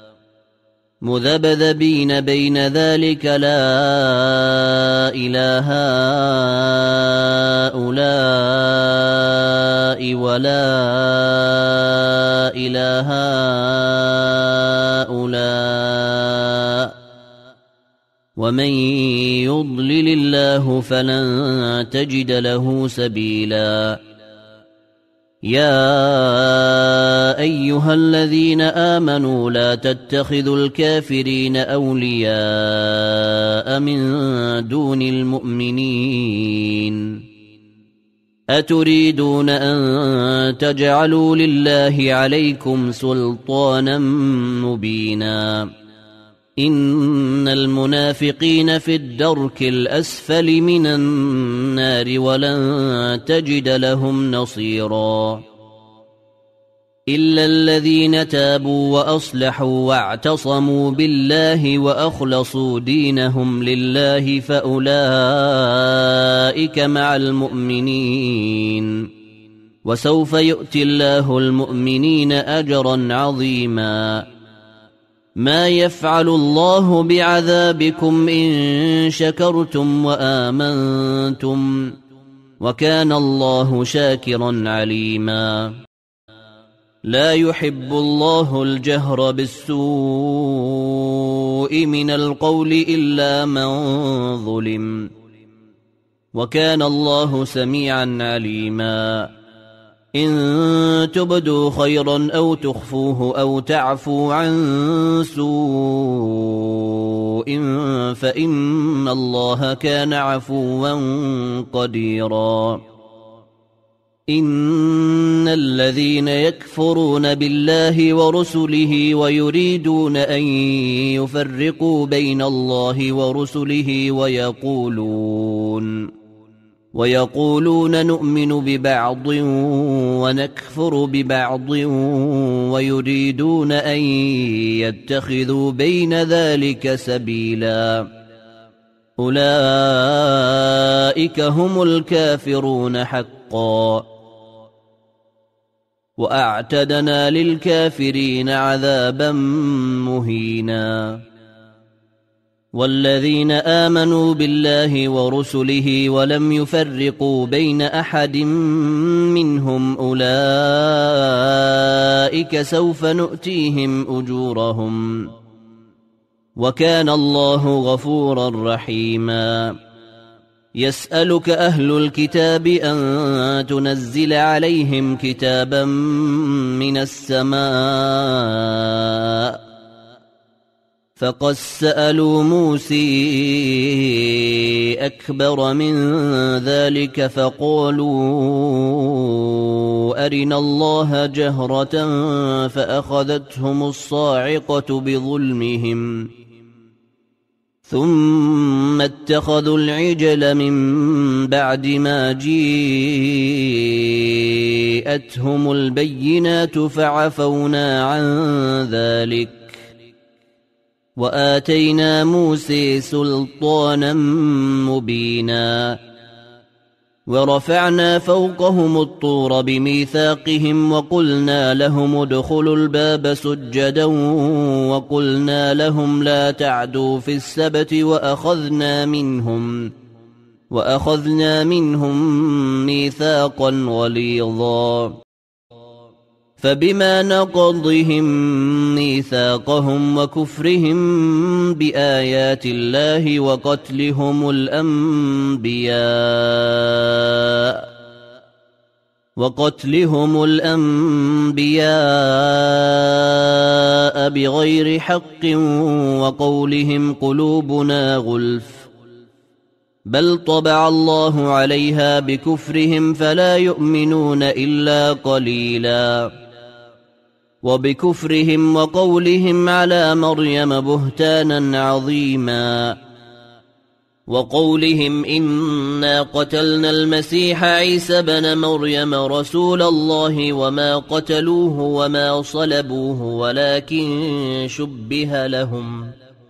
مذبذبين بين ذلك لا إله هؤلاء ولا إله هؤلاء ومن يضلل الله فلن تجد له سبيلا يا أيها الذين آمنوا لا تتخذوا الكافرين أولياء من دون المؤمنين أتريدون أن تجعلوا لله عليكم سلطانا مبينا إن المنافقين في الدرك الأسفل من النار ولن تجد لهم نصيرا إلا الذين تابوا وأصلحوا واعتصموا بالله وأخلصوا دينهم لله فأولئك مع المؤمنين وسوف يؤتي الله المؤمنين أجرا عظيما ما يفعل الله بعذابكم إن شكرتم وآمنتم وكان الله شاكرا عليما لا يحب الله الجهر بالسوء من القول إلا من ظلم وكان الله سميعا عليما إن تبدوا خيرا أو تخفوه أو تعفوا عن سوء فإن الله كان عفوا قديرا إن الذين يكفرون بالله ورسله ويريدون أن يفرقوا بين الله ورسله ويقولون ويقولون نؤمن ببعض ونكفر ببعض ويريدون أن يتخذوا بين ذلك سبيلا أولئك هم الكافرون حقا وأعتدنا للكافرين عذابا مهينا والذين آمنوا بالله ورسله ولم يفرقوا بين أحد منهم أولئك سوف نؤتيهم أجورهم وكان الله غفورا رحيما يسألك أهل الكتاب أن تنزل عليهم كتابا من السماء فقد سألوا موسى أكبر من ذلك فقالوا أرنا الله جهرة فأخذتهم الصاعقة بظلمهم ثم اتخذوا العجل من بعد ما جاءتهم البينات فعفونا عن ذلك وآتينا موسى سلطانا مبينا ورفعنا فوقهم الطور بميثاقهم وقلنا لهم ادخلوا الباب سجدا وقلنا لهم لا تعدوا في السبت وأخذنا منهم وأخذنا منهم ميثاقا غليظا فبما نقضهم ميثاقهم وكفرهم بآيات الله وقتلهم الأنبياء وقتلهم الأنبياء بغير حق وقولهم قلوبنا غلف بل طبع الله عليها بكفرهم فلا يؤمنون إلا قليلا وبكفرهم وقولهم على مريم بهتانا عظيما وقولهم إنا قتلنا المسيح عيسى بن مريم رسول الله وما قتلوه وما صلبوه ولكن شبه لهم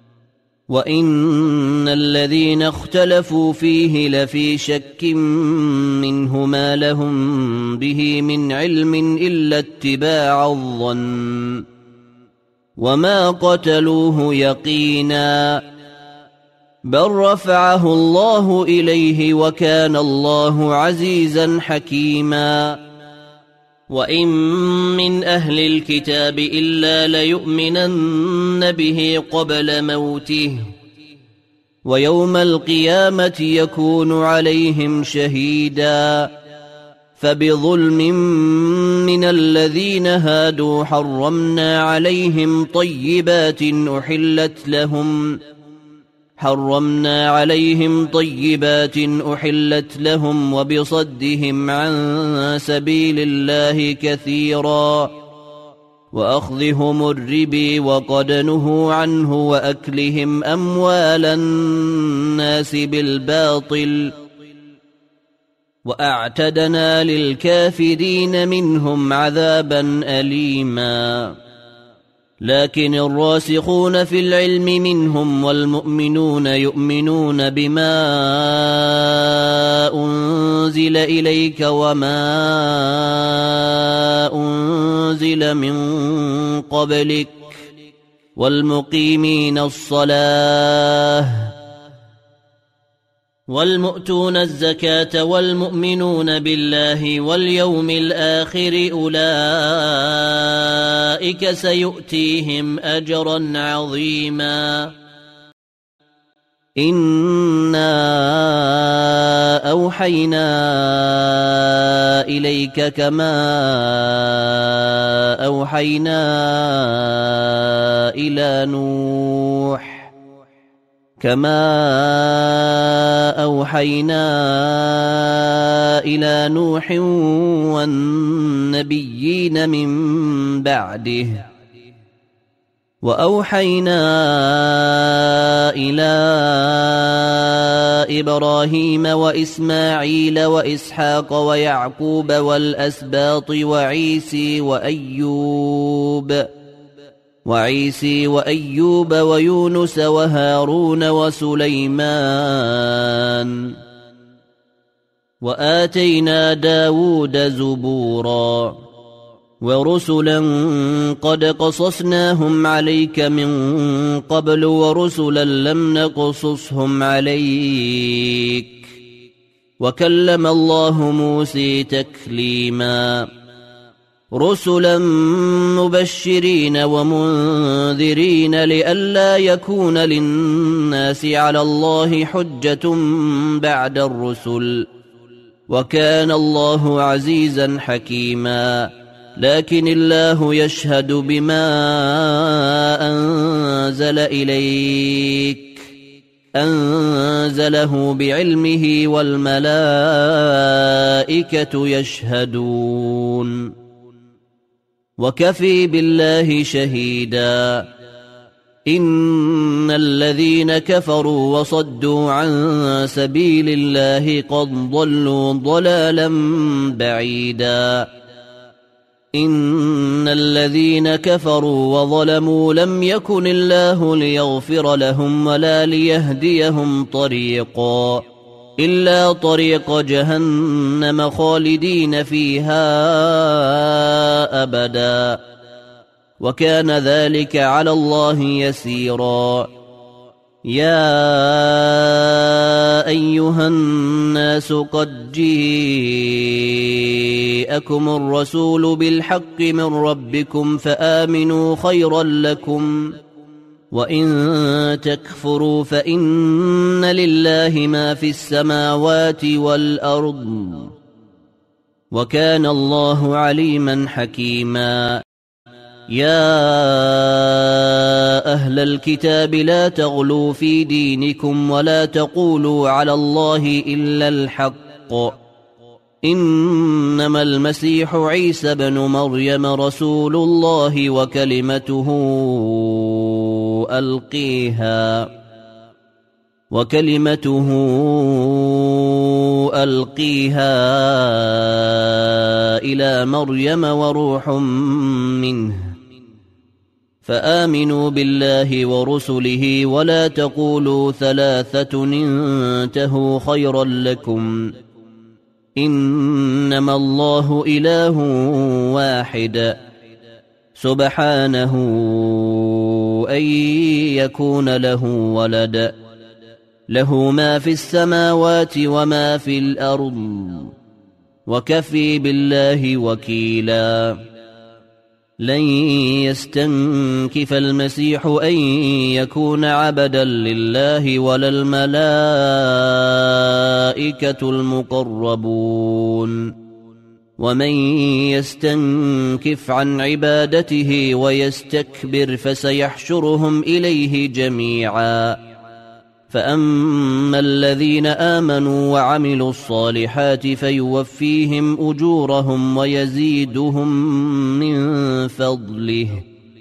وإن الذين اختلفوا فيه لفي شك منه ما لهم به من علم إلا اتباع الظن وما قتلوه يقينا بل رفعه الله إليه وكان الله عزيزا حكيما وإن من أهل الكتاب إلا ليؤمنن به قبل موته ويوم القيامة يكون عليهم شهيدا فبظلم من الذين هادوا حرمنا عليهم طيبات أحلت لهم حرمنا عليهم طيبات أحلت لهم وبصدهم عن سبيل الله كثيرا وأخذهم الربا وقد نهوا عنه وأكلهم أموال الناس بالباطل وأعتدنا للكافرين منهم عذابا أليما لكن الراسخون في العلم منهم والمؤمنون يؤمنون بما أنزل إليك وما أنزل من قبلك والمقيمين الصلاة والمؤتون الزكاة والمؤمنون بالله واليوم الآخر أولئك سيؤتيهم أجرا عظيما إنا أوحينا إليك كما أوحينا إلى نوح كما أوحينا إلى نوح والنبيين من بعده وأوحينا إلى إبراهيم وإسماعيل وإسحاق ويعقوب والأسباط وعيسى وأيوب وعيسى وأيوب ويونس وهارون وسليمان وآتينا داود زبورا ورسلا قد قصصناهم عليك من قبل ورسلا لم نقصصهم عليك وكلم الله موسى تكليما رسلا مبشرين ومنذرين لئلا يكون للناس على الله حجة بعد الرسل وكان الله عزيزا حكيما لكن الله يشهد بما أنزل إليك أنزله بعلمه والملائكة يشهدون وكفي بالله شهيدا إن الذين كفروا وصدوا عن سبيل الله قد ضلوا ضلالا بعيدا إن الذين كفروا وظلموا لم يكن الله ليغفر لهم ولا ليهديهم طريقا إلا طريق جهنم خالدين فيها أبدا وكان ذلك على الله يسيرا يا أيها الناس قد جاءكم الرسول بالحق من ربكم فآمنوا خيرا لكم وإن تكفروا فإن لله ما في السماوات والأرض وكان الله عليما حكيما يا أهل الكتاب لا تغلوا في دينكم ولا تقولوا على الله إلا الحق إنما المسيح عيسى بن مريم رسول الله وكلمته ألقيها وكلمته ألقيها إلى مريم وروح منه فآمنوا بالله ورسله ولا تقولوا ثلاثة انتهوا خيرا لكم إنما الله إله واحد سبحانه أن يكون له ولد له ما في السماوات وما في الأرض وكفي بالله وكيلا لن يستنكف المسيح أن يكون عبدا لله ولا الملائكة المقربون ومن يستنكف عن عبادته ويستكبر فسيحشرهم إليه جميعا فأما الذين آمنوا وعملوا الصالحات فيوفيهم أجورهم ويزيدهم من فضله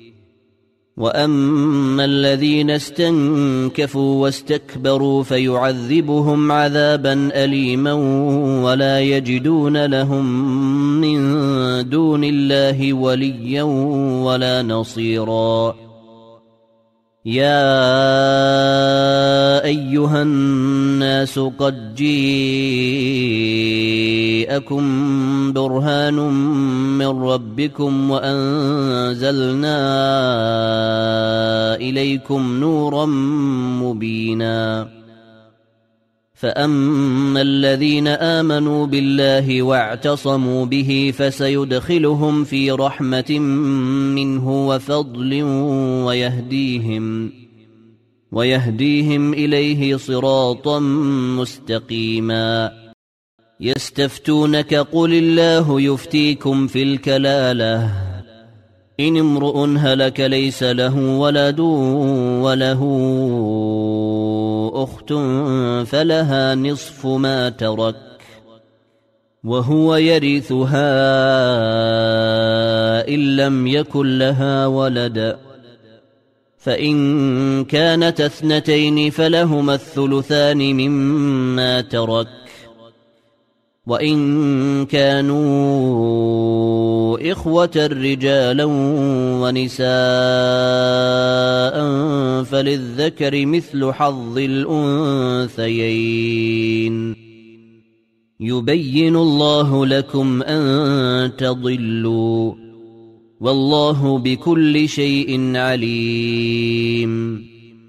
وأما الذين استنكفوا واستكبروا فيعذبهم عذابا أليما ولا يجدون لهم من دون الله وليا ولا نصيرا يا أيها الناس قد جاءكم برهان من ربكم وأنزلنا إليكم نورا مبينا فأما الذين آمنوا بالله واعتصموا به فسيدخلهم في رحمة منه وفضل ويهديهم ويهديهم إليه صراطا مستقيما يستفتونك قل الله يفتيكم في الكلالة إن امرؤ هلك ليس له ولد وله أخت فلها نصف ما ترك وهو يرثها إن لم يكن لها ولد فإن كانت اثنتين فلهما الثلثان مما ترك وإن كانوا إخوة رجالا ونساء فللذكر مثل حظ الأنثيين يبين الله لكم أن تضلوا والله بكل شيء عليم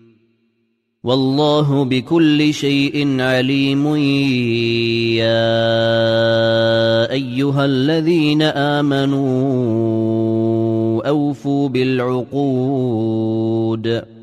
والله بكل شيء عليم يا أيها الذين آمنوا أوفوا بالعقود